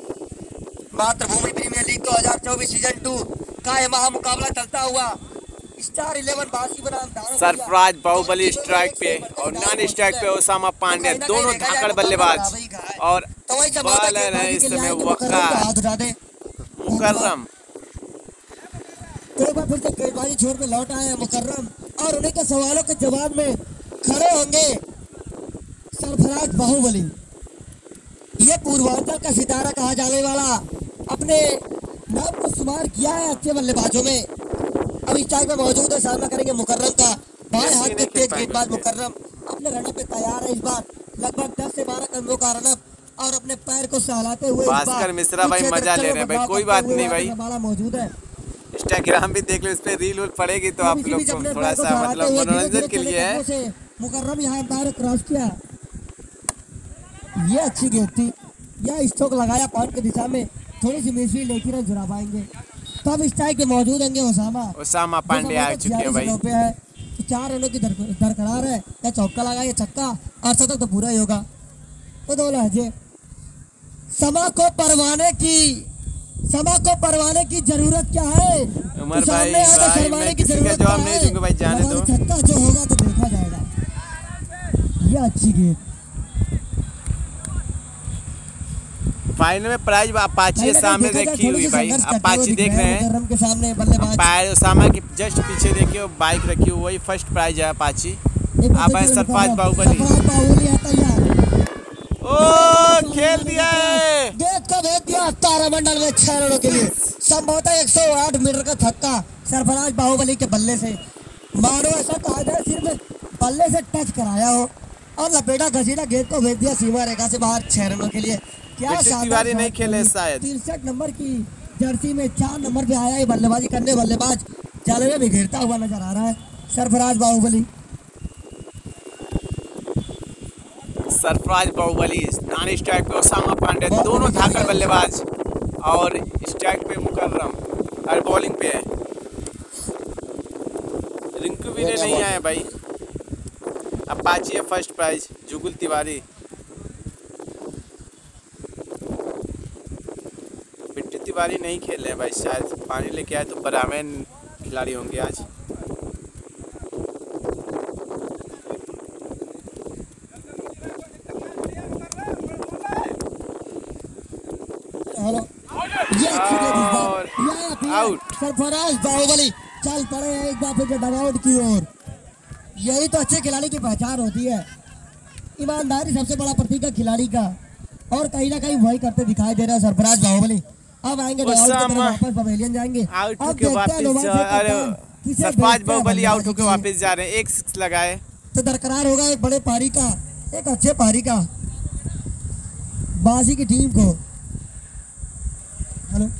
मातृभूमि प्रीमियर लीग दो हजार चौबीस सीजन टू का यह महा मुकाबला चलता हुआ स्टार इलेवन बासी बनाम दानव सरफराज बाहुबली स्ट्राइक पे और नॉन स्ट्राइक पे ओसामा पांडे, दोनों धाकड़ बल्लेबाज। और बॉलर है इस समय वक़ार मुकर्रम। एक बार फिर से गेंदबाजी छोड़ के लौट आए मुकर्रम और उन्हीं के सवालों के जवाब में खड़े होंगे सरफराज बाहुबली। ये पूर्वांचल का सितारा कहा जाने वाला अपने नाम को शुमार किया है अच्छे बल्लेबाजों में। अभी स्ट्राइक में मौजूद है, सामना करेंगे मुकर्रम का। बाएं हाथ के तेज गेंदबाज मुकर्रम अपने रनअप पे तैयार है। इस बार लगभग दस से बारह कदमों का रनअप और अपने पैर को सहलाते हुए भास्कर मिश्रा भाई मजा ले रहे हैं भाई। कोई बात नहीं भाई, मौजूद है। इंस्टाग्राम भी देख लो, इस पे रील वूल पड़ेगी तो आप लोग को थोड़ा सा मतलब मनोरंजन के लिए है। मुकर्रम यहाँ अंपायर क्रॉस किया, ये अच्छी गेंद थी। यह स्ट्रोक लगाया पॉइंट की दिशा में, थोड़ी सी मिसफील्ड लेकर रन जुड़ा पाएंगे। तो अब स्ट्राइक पे मौजूद होंगे ओसामा ओसामा पांडे आ चुके हैं भाई। पे है तो चार रनों की दरकरार है। या चौका लगा या छक्का और शतक तो पूरा ही होगा। तो दो लहजे समा को परवाने की समा को परवाने की जरूरत क्या है? उमर तो भाई, भाई मैं किसी का जवाब नहीं दूंगा भाई, जाने दो। छक्का जो होगा तो देखा जाएगा। ये अच्छी गेंद। फाइनल में प्राइज अपाची सामने देखी हुई भाई, अपाची देख रहे हैं के सामने बल्लेबाज पैर ओसामा की जस्ट पीछे देखिए बाइक रखी हुई, वही फर्स्ट प्राइज है अपाची। अब है सरफराज बाहुबली। ओ खेल दिया है, गेंद को भेज दिया तारामंडल में छह रनों के लिए। संभवतः एक सौ आठ मीटर का छक्का सरफराज बाहुबली के बल्ले से। मानो ऐसा कहा जाए सिर्फ बल्ले से टच कराया हो और लपेटा घसीटा गेंद को भेज दिया सीमा रेखा से बाहर छह रनों के लिए। क्या तिवारी नहीं खेले शायद। तिरसठ नंबर की जर्सी में चार नंबर पे आया है बल्लेबाजी करने। बल्लेबाज जाले में भी घेरता हुआ नजर आ रहा है सरफराज बाहुबली। सरफराज बाहुबली नॉन स्ट्राइक पे ओसामा पांडे, दोनों धाकड़ बल्लेबाज। और स्ट्राइक पे मुकर्रम और बॉलिंग पे है रिंकू भी नहीं आया भाई। अपाची है फर्स्ट प्राइज, जुगुल तिवारी। बिट्टू तिवारी नहीं खेल रहे हैं भाई, शायद पानी लेके आए तो बरामैन खिलाड़ी होंगे आज। हेलो ये आउट। सरफराज बाहुबली चल पड़े हैं एक बार फिर डगआउट की ओर। यही तो अच्छे खिलाड़ी की पहचान होती है, ईमानदारी सबसे बड़ा प्रतीक है खिलाड़ी का। और कहीं ना कहीं वही करते दिखाई दे रहा है सरफराज बाहुबली। अब आएंगे वापस पवेलियन जाएंगे। आउट होके वापस, अरे सरफराज बाहुबली आउट होके वापस जा रहे हैं। एक सिक्स लगाए तो दरकरार होगा एक बड़े पारी का, एक अच्छे पारी का बाजी की टीम को। हेलो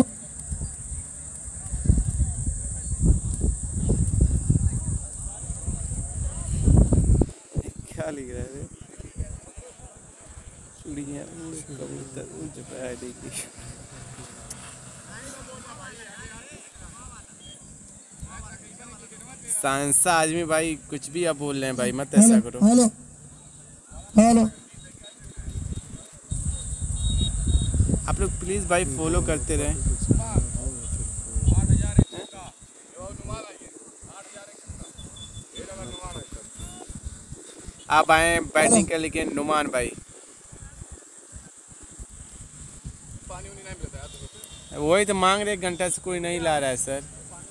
क्या लिख रहा है? चूड़ियां कबूतर उड़ बैठेगी। सांसा आदमी भाई कुछ भी आप बोल रहे हैं भाई, मत ऐसा करो। हेलो हेलो आप लोग प्लीज भाई फॉलो करते रहें। आप आए बैटिंग के लिए नुमान भाई। वही तो मांग रहे, एक घंटा से कोई नहीं ला रहा है सर।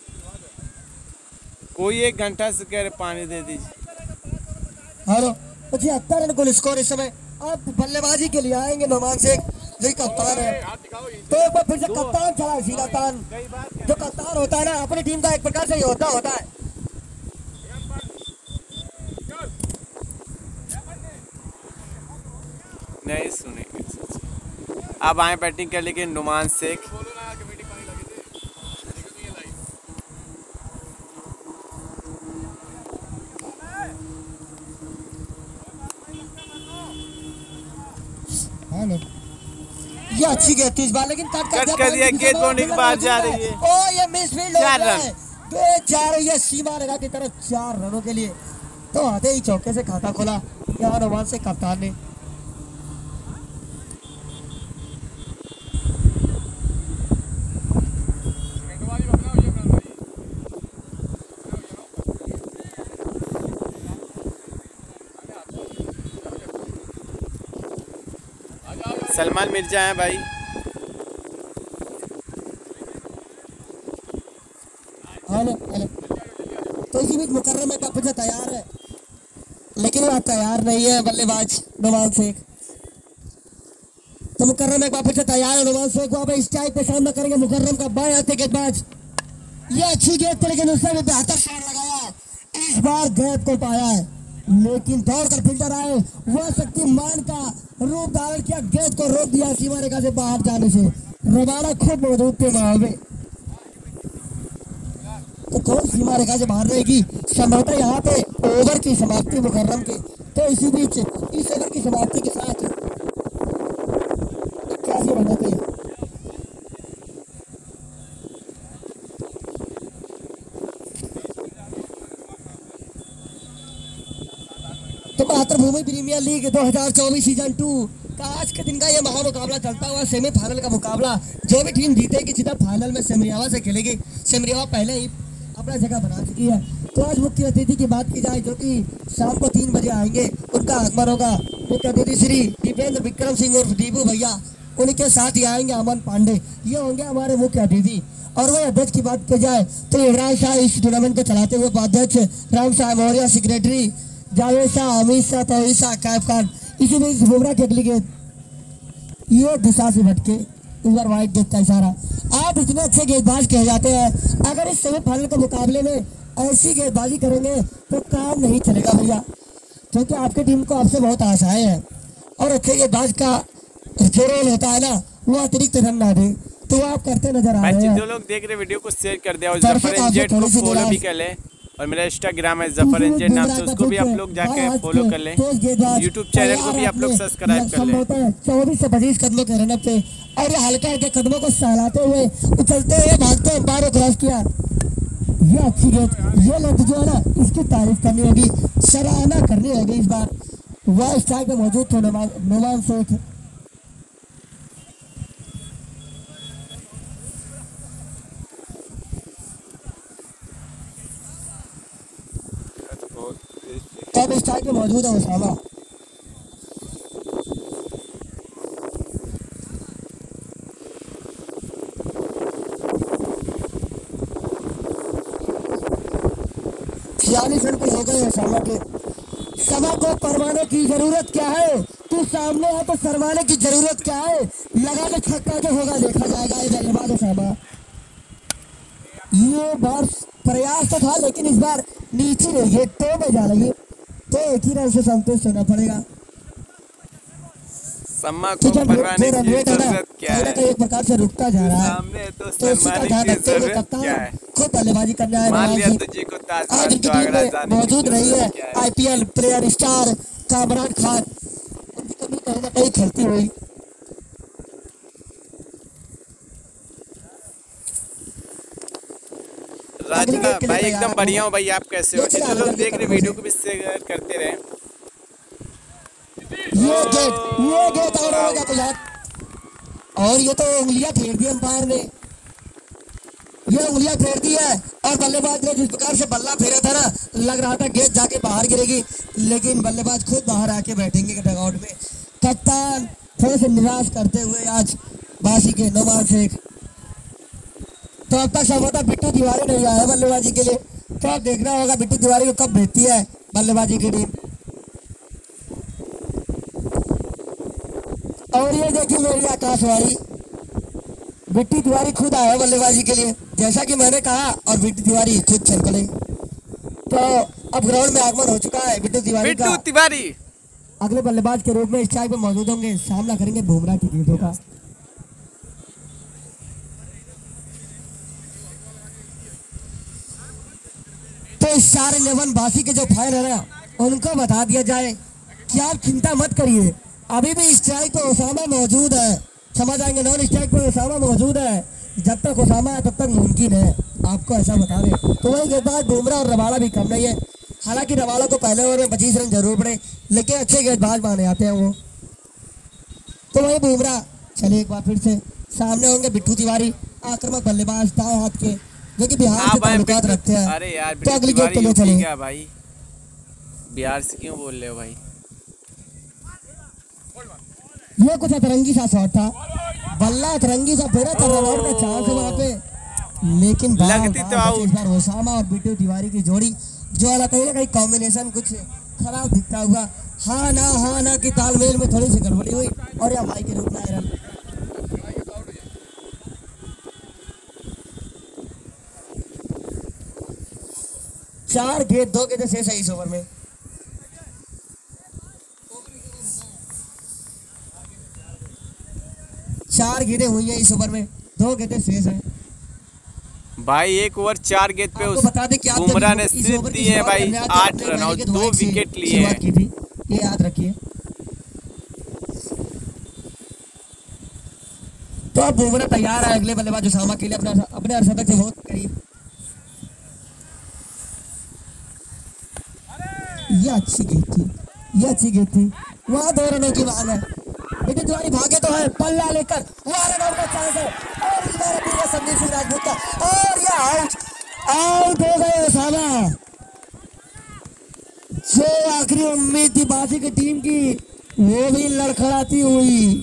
कोई एक घंटा से कह रहे पानी दे दीजिए। हेलो पचहत्तर रन गोल स्कोर इस समय। अब बल्लेबाजी के लिए आएंगे नुमान शेख जो कप्तान है। तो एक बार फिर से कप्तान चला सीधा तान। जो कप्तान होता है ना अपनी टीम का एक प्रकार से योद्धा होता है। नहीं सुनेंगे। अब आए बैटिंग कर लेकिन नुमान शेख। ये अच्छी गेंद थी इस बार, लेकिन कट कट कर दिया। गेंद बाउंड्री के बाहर जा रही है। ओ ये मिसफील्ड हो चार गया रन। है। गेंद जा रही है सीमा रेखा की तरफ चार रनों के लिए। तो आते ही चौके से खाता खोला यहाँ नुमान शेख कप्तान ने। सलमान मिर्जा है भाई। Hello hello. तो इसी बीच मुकर्रम एक बार तैयार है, लेकिन वह तैयार नहीं है बल्लेबाज नोमान शेख। तो मुकर्रम एक बार तैयार है, नोमान शेख वहाँ पे स्ट्राइक पे सामना करेंगे मुकर्रम का बाएं हाथ गेंदबाज। ये अच्छी गेंद थी लेकिन उसने भी बेहतर शॉट लगाया, इस बार गेंद को पाया है, लेकिन दौड़कर फील्डर आए, वह शक्तिमान का रूप धारण किया, गेंद को रोक दिया सीमा रेखा से बाहर जाने से। रबाड़ा खुद मौजूद थे वहां पे, तो कौन सीमा रेखा से बाहर रहेगी? संभवतः यहाँ पे ओवर की समाप्ति मुकर्रम के। तो इसी बीच इस ओवर की समाप्ति के साथ क्या सी रहना चाहिए? तो मातृभूमि प्रीमियर लीग दो हज़ार चौबीस सीजन टू का आज के दिन का ये महामुकाबला चलता हुआ सेमीफाइनल का मुकाबला। जो भी टीम जीतेगी सीधा फाइनल में सिमरियावा से खेलेगी। सिमरियावा पहले ही अपना जगह बना चुकी है। तो आज मुख्य अतिथि की बात की जाए जो कि शाम को तीन बजे आएंगे, उनका आगमन होगा। मुख्य अतिथि श्री दीपेंद्र विक्रम सिंह और दीपू भैया, उनके साथ ही आएंगे अमन पांडे, ये होंगे हमारे मुख्य अतिथि। और वही अध्यक्ष की बात की जाए तो युवराज शाह इस टूर्नामेंट को चलाते हुए उपाध्यक्ष, राम शाह मौर्य सेक्रेटरी, जावेद शाह, अमित शाह, तौहीद शाह, कैफ खान। इसी बीच बुमराह की अगली गेंद ये दिशा से भटके, इस बार वाइट गेंद का इशारा। आप इतने अच्छे गेंदबाज कहे जाते हैं, अगर इस सेमीफाइनल के मुकाबले में ऐसी गेंदबाजी करेंगे तो काम नहीं चलेगा भैया, क्योंकि आपकी टीम को आपसे बहुत आशाएं हैं। और अच्छे गेंदबाज का जो रोल होता है ना, वो अतिरिक्त रन ना दे, तो आप करते नजर आ रहे हैं। जो लोग देख रहे वीडियो को शेयर कर दिया और जफर एनजेड को फॉलो भी कर ले, और मेरा इंस्टाग्राम है जफर एनजेड नाम से, उसको भी आप लोग जाके फॉलो कर लें। यूट्यूब चैनल को भी आप लोग सब्सक्राइब कर लें। चौबीस से पच्चीस कदमों के रन पे और ये हल्का हल्के कदमों को सहलाते हुए उछलते हुए भागते अंपायर को क्रॉस किया। ये अच्छी गेंद, ये लत जो है ना, इसकी तारीफ करनी होगी, सराहना करनी होगी। इस बार वह स्ट्राइक में मौजूद थे नोमान शेख। तब स्ट्राइक में मौजूद है उसामा। छियालीस रन पे हो गए उसामा के। समा को परवाने की जरूरत क्या है? तू सामने है तो शर्माने की जरूरत क्या है? लगा के छक्का जो होगा देखा जाएगा। ये बल्लेबाज उसामा, ये बार प्रयास तो था लेकिन इस बार नीचे रही है, तो में जा रही है, तो एक ही रन से संतुष्ट होना पड़ेगा। सम्मा को परवाने की जरूरत क्या है? एक प्रकार से रुकता जा रहा है, सामने तो तो इसी का ध्यान रखते हुए कप्तान खुद बल्लेबाजी करने आए। आज की टीम में मौजूद रही है IPL player star Kamran Khan, उनकी कमी कहीं ना कहीं खेलती हुई। राजका भाई एकदम बढ़िया हो भाई, आप कैसे हो? जो लोग देख रहे वीडियो को भी शेयर करते रहे। ये गेट ये गेट और होगा तो यार, और ये तो उंगलियां फेर दी अंपायर ने, ये उंगलियां फेर दी है। और बल्लेबाज ने जिस प्रकार से बल्ला फेरा था ना, लग रहा था गेंद जाके बाहर गिरेगी, लेकिन बल्लेबाज खुद बाहर आके बैठेंगे डगआउट में। कप्तान थोड़े से निराश करते हुए आज बासी के नोमान शेख। तो अब तक संभवतः बिट्टू तिवारी नहीं आया बल्लेबाजी के लिए, तो अब देखना होगा बिट्टू तिवारी को कब भेजती है बल्लेबाजी की टीम। और ये देखिए मेरी आकाशवाणी, बिट्टू तिवारी खुद आया बल्लेबाजी के लिए, जैसा कि मैंने कहा, और बिट्टू तिवारी खुद चल पड़े। तो अब ग्राउंड में आगमन हो चुका है बिट्टू तिवारी का। बिट्टू तिवारी अगले बल्लेबाज के रूप में स्ट्राइक में मौजूद होंगे, सामना करेंगे बुमराह की गेंदों का। तो इस चार इलेवन बासी के जो फाइल है ना, उनको बता दिया जाए कि आप चिंता मत करिए, अभी भी स्ट्राइक पे उसामा मौजूद है। समझ आएंगे, नॉन स्ट्राइक पे उसामा मौजूद है। जब तक उसामा है तब तक मुमकिन है, आपको ऐसा बता दें। तो वही गेंदबाज बुमराह और रबाड़ा भी कम नहीं है। हालांकि रबाड़ा को पहले ओवर में पच्चीस रन जरूर पड़े, लेकिन अच्छे गेंदबाज माने जाते हैं वो। तो वही बुमराह, चलिए एक बार फिर से सामने होंगे बिट्टू तिवारी, आक्रामक बल्लेबाज दाएं हाथ के, जो कि बिहार से ताल्लुकात रखते हैं। अरे यार तो अगली गेंद के लिए चले क्या भाई, बिहार से क्यों बोल रहे हो भाई? ये कुछ अतरंगी सा शॉट था, बल्ला अतरंगी सा फेरा था, रन आउट का चांस है वहाँ पे, लेकिन लगती तो आउट। इस बार ओसामा और बिट्टू तिवारी की जोड़ी जो अलग कहीं ना कहीं कॉम्बिनेशन कुछ खराब दिखता हुआ, हाँ ना हाँ ना की तालमेल में थोड़ी सी गड़बड़ी हुई और यह भाई के रूप में रन। चार गेंद दो गेंद शेष है इस ओवर में। चार गेंदें हुई हैं इस ओवर में, दो गेंदें शेष हैं। भाई एक ओवर चार गेंद पे उस बता दें कि बुमराह ने सिर्फ दिए हैं भाई आठ रन और दो विकेट लिए हैं। की थी, ये याद रखिए। तो अब बुमराह तैयार है अगले बल्लेबाज ओसामा के लिए अपना अपने अर्धशतक से बहुत करीब। ये अच्छी गेंद थी, ये अच्छी गेंद थी, वहां दो रनों की मांग है। बिट्टू तिवारी भागे तो है पल्ला लेकर, वहां रन आउट का चांस है और इस बार फिर संदीप सिंह राजपूत का और ये आउट आउट हो गए ओसामा। जो आखिरी उम्मीद थी बाजी की टीम की वो भी लड़खड़ाती हुई।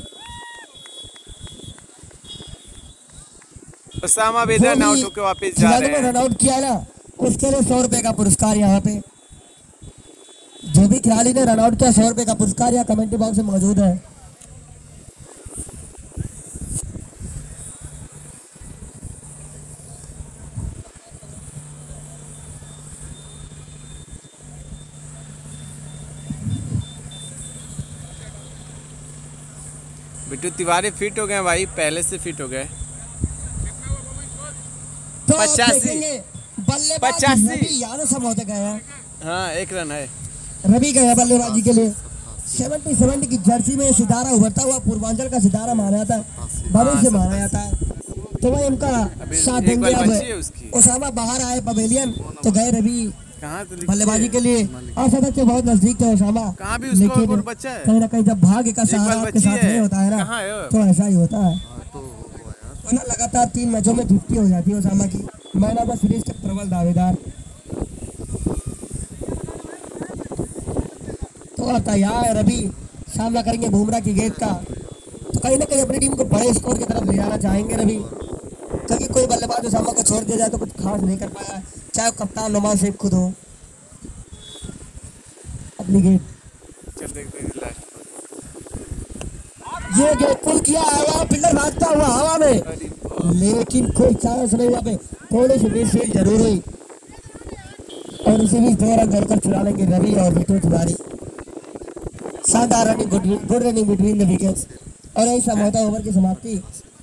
ओसामा भी रन आउट होकर वापस जा रहे हैं। रन आउट किया ना उसके लिए सौ रुपए का पुरस्कार यहाँ पे, जो भी खिलाड़ी ने रन आउट किया सौ रुपए का पुरस्कार यहाँ कमेंट्री बॉक्स में मौजूद है। बिट्टू तिवारी फिट हो गए भाई, पहले से फिट हो गए। तो पचासी पचासी यादव सब होते गए हैं। हाँ एक रन है, रवि गए हैं बल्लेबाजी के लिए। सेवेंटी सेवेंटी की जर्सी में सितारा उभरता हुआ पूर्वांचल का सितारा माना जाता है, भविष्य से माना जाता है, तो वही उनका साथ देंगे। अब ओसामा बाहर आए पवेलियन तो गए रवि बल्लेबाजी के लिए और सदक के बहुत नजदीक थे ओसामा, लेकिन कहीं ना कहीं जब भाग्य का सहारा आपके साथ नहीं होता है ना तो ऐसा ही होता है। तो लगातार तीन मैचों में फिफ्टी हो जाती है ओसामा की, मैन ऑफ द सीरीज के प्रबल दावेदार। तो तैयार रवि सामना करेंगे बुमराह की गेंद का, तो कहीं ना कहीं अपनी टीम को बड़े स्कोर की तरफ ले जाना चाहेंगे रवि, क्योंकि कोई बल्लेबाज ओसामा को छोड़ दिया जाए तो कुछ खास नहीं कर पाया, चाहे कप्तान नुमान शेख खुद हो। अपनी गेंद ये गेंद पुल किया हवा, पिलर भागता हुआ हवा में, लेकिन कोई चांस नहीं वहाँ पे, थोड़ी सी मिसफील्ड जरूर हुई और इसी बीच दो रन जोड़कर चुरा लेंगे रवि और बिट्टू तिवारी। शानदार running, good running between the wickets और यही समझौता ओवर की समाप्ति।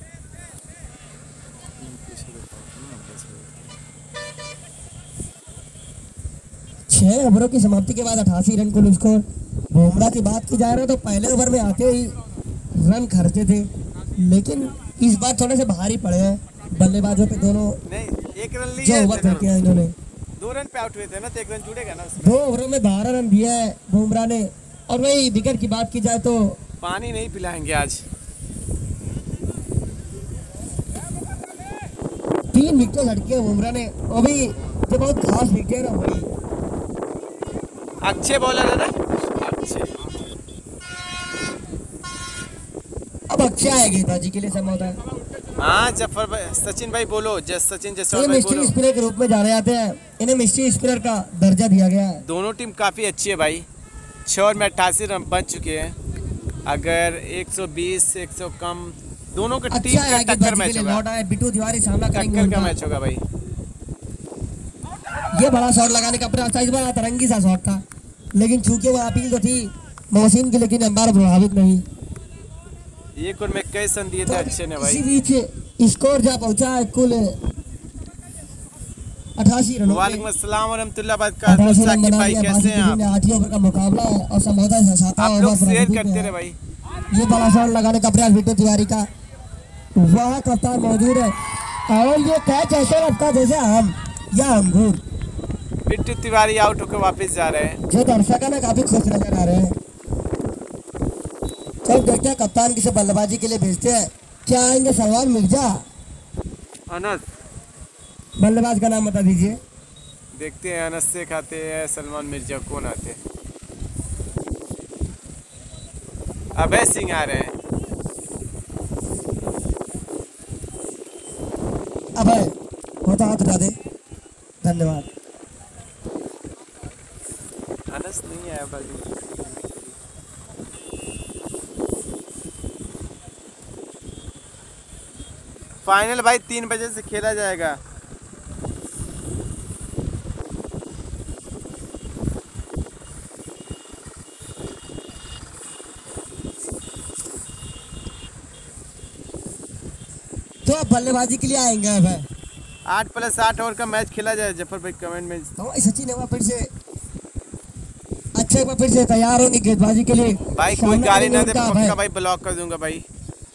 छह ओवरों की समाप्ति के बाद अठासी रन कुल स्कोर। बुमराह की बात की जा रही है तो पहले ओवर में आते ही रन खर्चे थे, लेकिन इस बार थोड़े से भारी पड़े हैं बल्लेबाजों पे दोनों। नहीं एक रन लिए जो ओवर करते हैं इन्होंने, दो रन पे आउट हुए थे ना, तो एक रन जुड़ेगा ना उसमें। दो ओवरों में बारह रन दिया है बुमराह ने। और वही विकेट की बात की जाए तो पानी नहीं पिलाएंगे आज। तीन विकेट हटके बुमराह ने, अभी जो बहुत खास विकेट है वही अच्छे बॉलर है ना, अच्छे। अब अच्छे आएगी बाजी के लिए समझौता है। हाँ जफर भाई, सचिन भाई बोलो, जस सचिन जसवाल भाई मिस्ट्री बोलो। स्पिनर के रूप में जाने जाते हैं, इन्हें मिस्ट्री स्पिनर का दर्जा दिया गया है। दोनों टीम काफी अच्छी है भाई, छह ओवर में अट्ठासी रन बन चुके हैं। अगर एक सौ बीस एक सौ कम दोनों का टीम का टक्कर मैच होगा। बिट्टू तिवारी सामना करेंगे, टक्कर का मैच होगा भाई। ये बड़ा शॉट लगाने का प्रयास था, इस बार तरंगी सा शॉट था, लेकिन चूंकि वो अपील तो थी मोहसिन की, लेकिन अंपायर प्रभावित नहीं। एक ओवर में कई रन दिए थे अच्छे ने भाई। इसी बीच स्कोर जा पहुंचा है कुल अठासी रनों। वालेकुम अस्सलाम व रहमतुल्लाह वबरकातुहू। साकिब भाई कैसे हैं आप? आठवीं ओवर का मुकाबला है और समझौता सातवां आप ओवर लोग शेयर करते रहे भाई। ये बड़ा शॉट लगाने का प्रयास बिट्टू तिवारी का, वहाँ कप्तान मौजूद है और ये कैच ऐसे लगता है जैसे हम या अंगूर। बिट्टू तिवारी आउट होकर वापस जा रहे हैं। जो दर्शक है ना काफी खुश नजर आ रहे हैं। चल देखते हैं कप्तान किसे बल्लेबाजी के लिए भेजते हैं, क्या आएंगे सलमान मिर्जा? अनस बल्लेबाज का नाम बता दीजिए। देखते हैं अनस से खाते हैं सलमान मिर्जा कौन आते हैं। अभय सिंह आ रहे हैं। अभय होता हाथ उठा दे, धन्यवाद। अनस नहीं आया भाई। फाइनल भाई तीन बजे से खेला जाएगा। तो बल्लेबाजी के लिए आएंगे भाई। आठ प्लस आठ ओवर का मैच खेला जाए जफर भाई कमेंट में। तो सचिन एक बार फिर से अच्छे एक बार फिर से तैयार होंगे गेंदबाजी के लिए। भाई कोई गाली ना दे पक्का भाई ब्लॉक कर दूंगा भाई।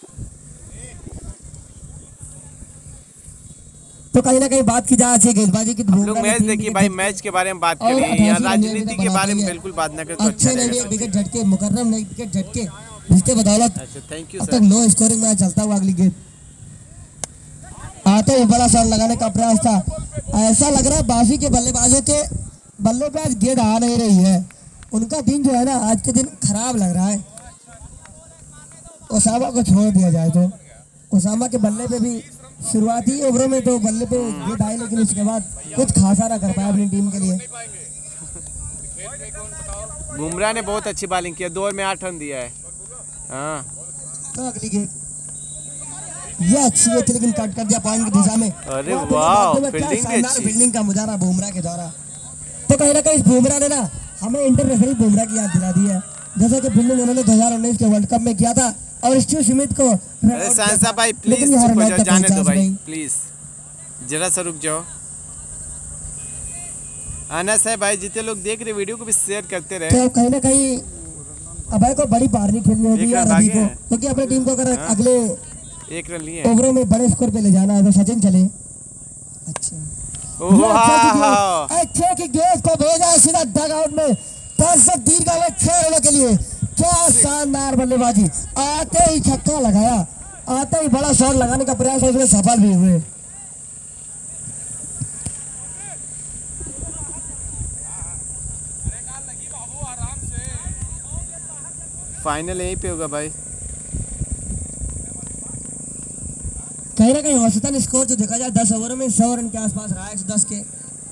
तो कहीं ना कहीं बात की जाए गेंदबाजी की। लोग मैच देखिए भाई, मैच के बारे में बात करें या राजनीति के बारे में बिल्कुल बात ना करें तो अच्छा रहेगा। विकेट झटके मुकर्रम ने विकेट झटके जिसके बदौलत अच्छा थैंक यू अब तक लो स्कोरिंग मैच चलता हुआ अगली गेंद आते हुए बड़ा शॉट लगाने का प्रयास था। ऐसा लग रहा है बासी के बल्लेबाजों के बल्ले पे आज गेंद आ नहीं रही है। उनका दिन जो है ना आज के दिन खराब लग रहा है। ओसामा को छोड़ दिया जाए तो ओसामा के बल्ले पे भी शुरुआती ओवरों में तो बल्ले पे गेंद आई, लेकिन उसके बाद कुछ खासा ना कर पाया अपनी टीम के लिए। बुमराह ने बहुत अच्छी बॉलिंग की, दो ओवर में आठ रन दिया है। हाँ तो अगली गेंद ये अच्छी है लेकिन कट कर दिया पॉइंट की दिशा में। अरे वाह फील्डिंग भी अच्छी, फील्डिंग का मुजाहरा बुमराह के द्वारा। तो कहीं ना कहीं बुमराह ने ना हमें इंटरनेशनल बुमराह की याद दिला दी है, जैसे कि फील्डिंग उन्होंने दो हज़ार उन्नीस के वर्ल्ड कप में किया था और स्टीव स्मिथ को। अरे सांसा भाई प्लीज चुप हो जाओ, जाने दो भाई प्लीज, जरा सा रुक जाओ। अनस है भाई, जितने लोग देख रहे वीडियो को भी शेयर करते रहे। तो कहीं ना कहीं अभय को बड़ी पारी खेलनी होगी यार अभी को, क्योंकि अपनी टीम को अगर अगले एक रन लिए ओवरों में बड़े स्कोर पे ले जाना है तो सचिन चले। अच्छा अच्छे की गेंद को भेजा सीधा डग आउट में दर्शक दीर्घावधि छह रनों के लिए। क्या शानदार बल्लेबाजी, आते ही छक्का लगाया, आते ही बड़ा शॉट लगाने का प्रयास उसमें सफल भी हुए। फाइनल यहीं पे होगा भाई। कहीं ना कहीं औसतन स्कोर जो देखा जाए दस ओवर में सौ रन के आसपास रहा है, एक सौ दस के।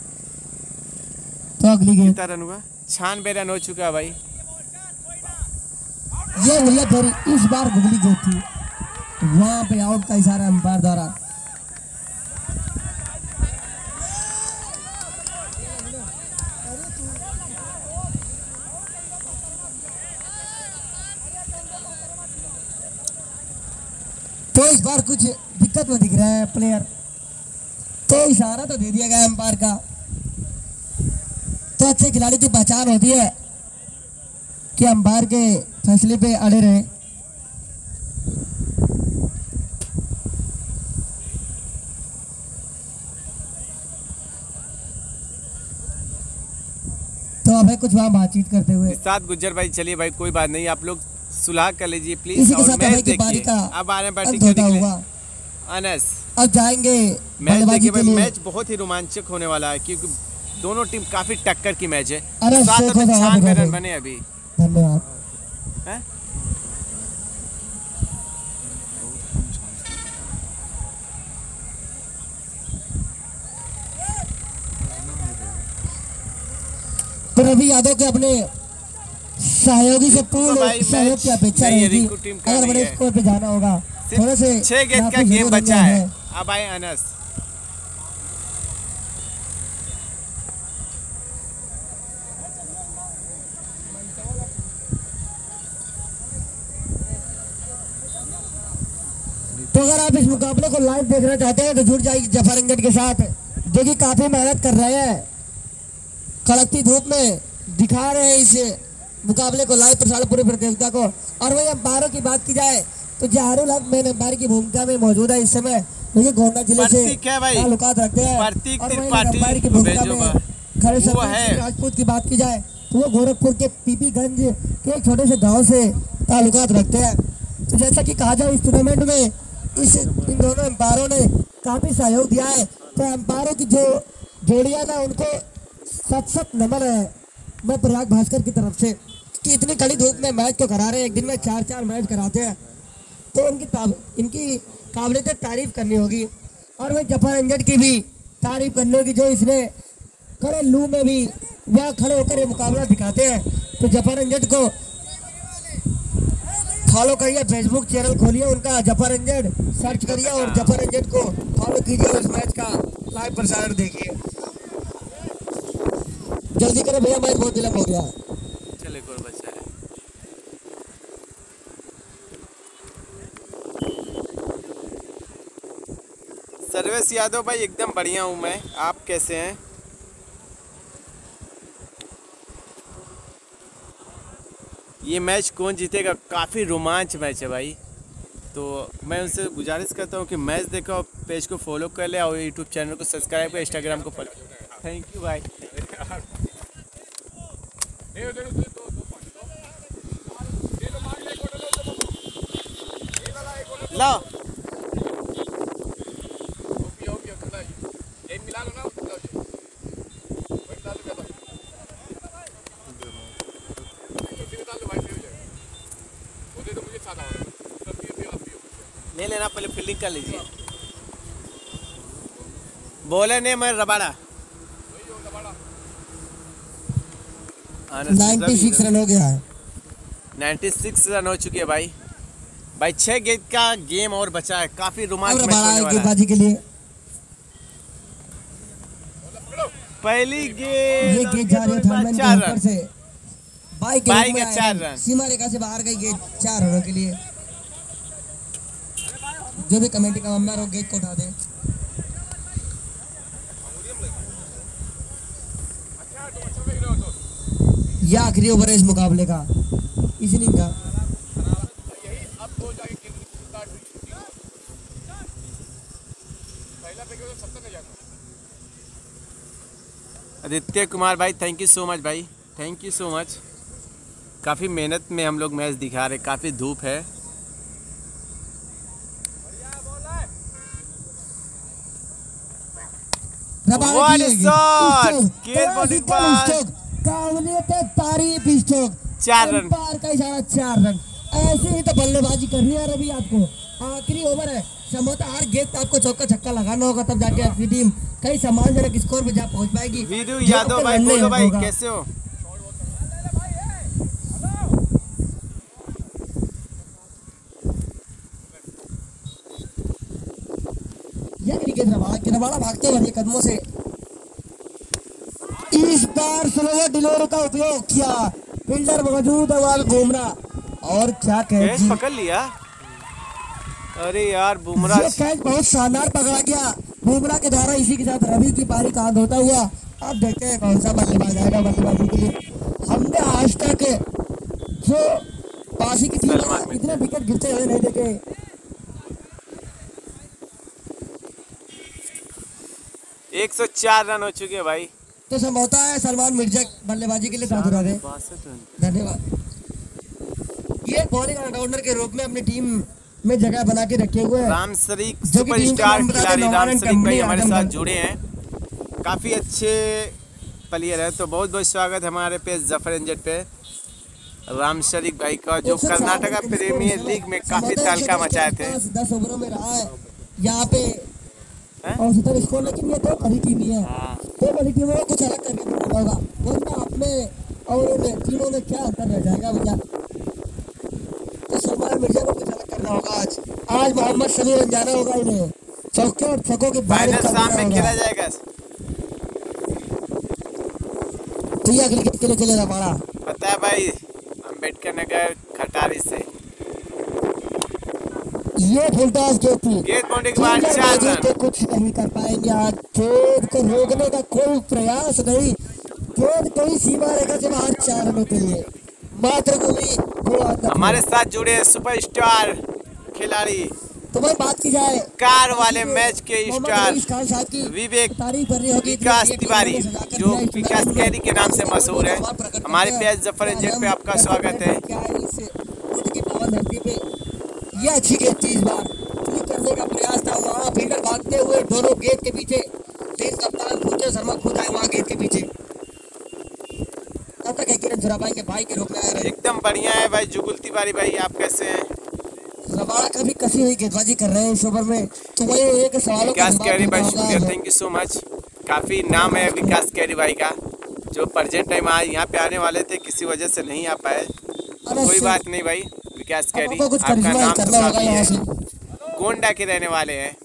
तो अगली गेंद कितना रन हुआ? छियानवे रन हो चुका है भाई। ये मुल्ला थोड़ी इस बार गुगली गेंद थी, वहां पे आउट का इशारा अंपायर द्वारा। तो इस बार कुछ दिक्कत में दिख रहा है प्लेयर, तो इशारा तो दे दिया गया अंपायर का। तो अच्छे खिलाड़ी की पहचान होती है कि अंपायर के फैसले पे अड़े रहे। तो अबे कुछ वहाँ बातचीत करते हुए साथ गुज्जर भाई, चलिए भाई कोई बात नहीं, आप लोग सुलह कर लीजिए प्लीज। इसी के साथ अभय की बारी का अब आने अंत होता हुआ अनस अब जाएंगे मैच बल्लेबाजी देखिए के लिए। मैच बहुत ही रोमांचक होने वाला है क्योंकि दोनों टीम काफी टक्कर की मैच है। अरे सात शेख में होगा, छियानवे होगा, रन होगा। बने अभी। धन्यवाद। हैं? तो रवि यादव के अपने सहयोगी से पूर्ण भाई सहयोग की मैच अपेक्षा नहीं है, रहेगी। रिंकू टीम का अगर नहीं बड़े है। स्कोर पे जाना होगा थोड़े से छह गेंद का नाखुश गेम जरूर बचा होना है। अब आए अनस। तो अगर आप इस मुकाबले को लाइव देखना चाहते हैं तो जुड़ जाइए जफर अंगद के साथ, जो कि काफी मेहनत कर रहे हैं, कड़कती धूप में दिखा रहे हैं इस मुकाबले को लाइव प्रसारण पूरी प्रतियोगिता को। और वही अंपायरों की बात की जाए तो जहारुल हक मेन अंपायर की भूमिका में मौजूद है इस समय, जो गोंडा जिले से ताल्लुकात रखते हैं। और वही अंपायर की भूमिका में खड़े शब्द राजपूत की बात की जाए तो वो गोरखपुर के पीपीगंज के एक छोटे से गाँव से ताल्लुकात रखते हैं। तो जैसा कि कहा जाए इस टूर्नामेंट में इस इन दोनों एम्पायरों ने काफी सहयोग दिया है। तो एम्पायरों की जो जोड़ियां ना उनको सत सत नमन है मैं प्रयाग भास्कर की तरफ से, कि इतनी कड़ी धूप में मैच को करा रहे हैं। एक दिन में चार चार मैच कराते हैं तो उनकी इनकी काबिलियत तारीफ करनी होगी। और वही जफर अंजद की भी तारीफ करने की, जो इसने खड़े लू में भी वह खड़े होकर ये मुकाबला दिखाते हैं। तो जफर अंजद को फॉलो करिए, फेसबुक चैनल खोलिए उनका जफर अंजद सर्च करिए और जफर अंजद को फॉलो कीजिए और इस मैच का लाइव प्रसारण देखिए। जल्दी करो भैया, मैच बहुत विलंब हो गया है। चले कोई बच्चा है। सर्वेश यादव भाई एकदम बढ़िया हूँ मैं, आप कैसे हैं? ये मैच कौन जीतेगा? काफ़ी रोमांच मैच है भाई। तो मैं उनसे गुजारिश करता हूँ कि मैच देखो और पेज को फॉलो कर ले और यूट्यूब चैनल को सब्सक्राइब कर, इंस्टाग्राम को फॉलो। थैंक यू भाई। लो ले लेना, पहले फील्डिंग कर लीजिए। बोले नहीं मैं रबाड़ा। छियानवे रन हो गया है। छियानवे रन हो चुके हैं भाई। भाई छह गेंद का गेम और बचा है, काफी रोमांच मैच होने वाला है गेंदबाजी के लिए। पहली गेंद ये गेंद जा रही है थर्मन के ऊपर से, बाई के बाई का चार रन, सीमा रेखा से बाहर गई गेंद चार रनों के लिए। जो भी कमेटी का मेंबर हो गेंद को उठा दे। यह आखिरी ओवर है इस मुकाबले का, इस इनिंग का। आदित्य कुमार भाई थैंक यू सो मच भाई, थैंक यू सो मच। काफ़ी मेहनत में हम लोग मैच दिखा रहे, काफ़ी धूप है। चार रन पार का इशारा, चार रन। ऐसे ही तो बल्लेबाजी करनी है रवि आपको। आखिरी ओवर है, समझौता हर गेंद आपको चौका छक्का लगाना होगा, तब जाके आपकी टीम कई सम्मानजनक स्कोर पे जा पहुंच पाएगी। वीरू यादव भाई बोलो भाई कैसे हो? यह क्रिकेट रबाड़ा भागते हुए कदमों से इस बार स्लोवर डिलीवरी का उपयोग किया, फील्डर मौजूद है बुमराह। और क्या कैच पकड़ लिया। अरे यार बुमराह कैच बहुत शानदार पकड़ा गया बुमराह के द्वारा। इसी के साथ रवि की पारी का अंत होता हुआ। अब देखते हैं कौन सा बल्लेबाज आएगा बल्लेबाजी के लिए। हमने आज तक जो पासी की टीम इतने विकेट गिरते हुए नहीं देखे। एक सौ चार रन हो चुके हैं भाई। तो संभवता है सलमान मिर्जा बल्लेबाजी के लिए साथ रहे। धन्यवाद। ये बॉलिंग ऑलराउंडर के रूप में अपनी टीम में जगह बना के रखे हुए हैं। राम शरीक सुपरस्टार खिलाड़ी राम शरीक भाई हमारे साथ जुड़े हैं, काफ़ी अच्छे प्लेयर है। तो बहुत बहुत स्वागत है हमारे पेज जफर अंजद पे राम शरीक भाई का, जो कर्नाटका प्रीमियर लीग में काफ़ी तहलका मचाए थे। दस ओवरों में रहा है यहाँ पे औसतन स्कोर, लेकिन ये दो बड़ी टीम है। दो बड़ी टीमों को कुछ अलग करना पड़ेगा होगा, वरना अपने और उन टीमों में क्या अंतर रह जाएगा भैया। तो सलमान मिर्जा को कुछ अलग करना होगा आज। आज मोहम्मद शमी बन जाना होगा इन्हें, चौके और छक्कों के फाइनल शाम में खेला जाएगा। तो ये क्रिकेट के लिए चले रबाड़ा पता है भाई, अम्बेडकर नगर खटारी से ये फुलटॉस गेंद थी। गेंद पहुंचने के बाद चार रन। तो कुछ नहीं कर पाएंगे आज, गेंद को रोकने का कोई प्रयास नहीं। गेंद कोई सीमा रेखा से बाहर, चार रनों के लिए मात्र गोली। हमारे साथ जुड़े सुपरस्टार खिलाड़ी, तो भाई बात की जाए कार वाले मैच के स्टार विवेक विकास तिवारी, जो विकास कैरी के नाम से मशहूर है। हमारे पेज जफर अंजद पे आपका स्वागत है। ये अच्छी गेंद थी, इस बार ठीक करने का प्रयास था। वहाँ फील्डर भागते हुए दोनों गेंद के पीछे, टीम कप्तान भूते शर्मा खुद आए वहाँ गेंद के पीछे। तब तक एक रन चुरा पाएंगे भाई के रूप में आए रहे। एकदम बढ़िया है भाई जुगुल तिवारी भाई, आप कैसे हैं? रबाड़ा का भी कसी हुई गेंदबाजी कर रहे हैं इस ओवर में, तो वही एक सवालों का विकास जवाब कैरी भाई, देना शुक्रिया, होगा। Thank you so much. काफ़ी नाम है विकास कैरी भाई का, जो प्रेजेंट टाइम आज यहाँ पे आने वाले थे, किसी वजह से नहीं आ पाए। अरे कोई से- बात नहीं भाई, विकास कैरी आपको कुछ आपका करिश्मा नाम तो करना होगा काफ़ी यहाँ है। से। गोंडा के रहने वाले हैं।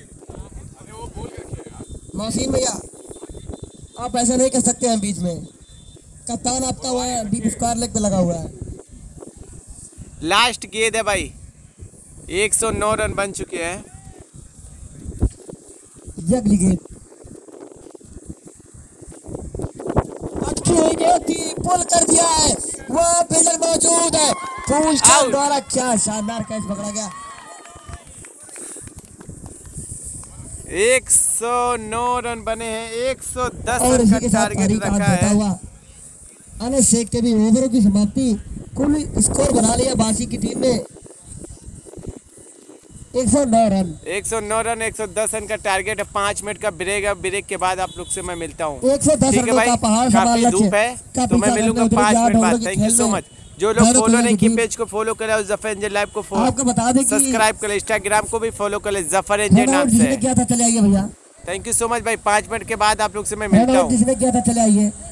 मौसीन भैया आप ऐसा नहीं कर सकते हैं बीच में, कप्तान आपका हुआ है डीप स्क्वायर लेग पे लगा हुआ है। लास्ट गेंद है भाई, एक सौ नौ रन बन चुके हैं। ये अगली गेंद अटकी हुई गेंद थी, पुल कर दिया है, वह फील्डर मौजूद है, फूल चाल Out। द्वारा क्या शानदार कैच पकड़ा गया। एक सौ नौ रन बने हैं, एक सौ दस और रन इसी का के साथ टारगेट तारीख आज रखा बता है। हुआ अनस शेख के भी ओवरों की समाप्ति, कुल स्कोर बना लिया बासी की टीम ने एक सौ नौ रन। एक सौ नौ रन, एक सौ दस रन का टारगेट है। पाँच मिनट का ब्रेक है, ब्रेक के बाद आप लोग से मैं मिलता हूँ। एक सौ दस ठीक है रनों भाई, का पहाड़ काफी संभाल धूप है, रखे, तो मैं मिलूंगा पाँच मिनट बाद। Thank you so much. जो लोग ढारों फॉलो कलर नहीं की किए थी। पेज को फॉलो करें और जफर एंजल लाइव को आपको बता दें कि सब्सक्राइब करें, इंस्टाग्राम को भी फॉलो करें जफर एंजल हेड नाम आउट से। जिसने किया था चले आइए भैया, थैंक यू सो मच भाई, पाँच मिनट के बाद आप लोग से मैं हेड मिलता आउट हूँ। जिसने किया था चले आइए।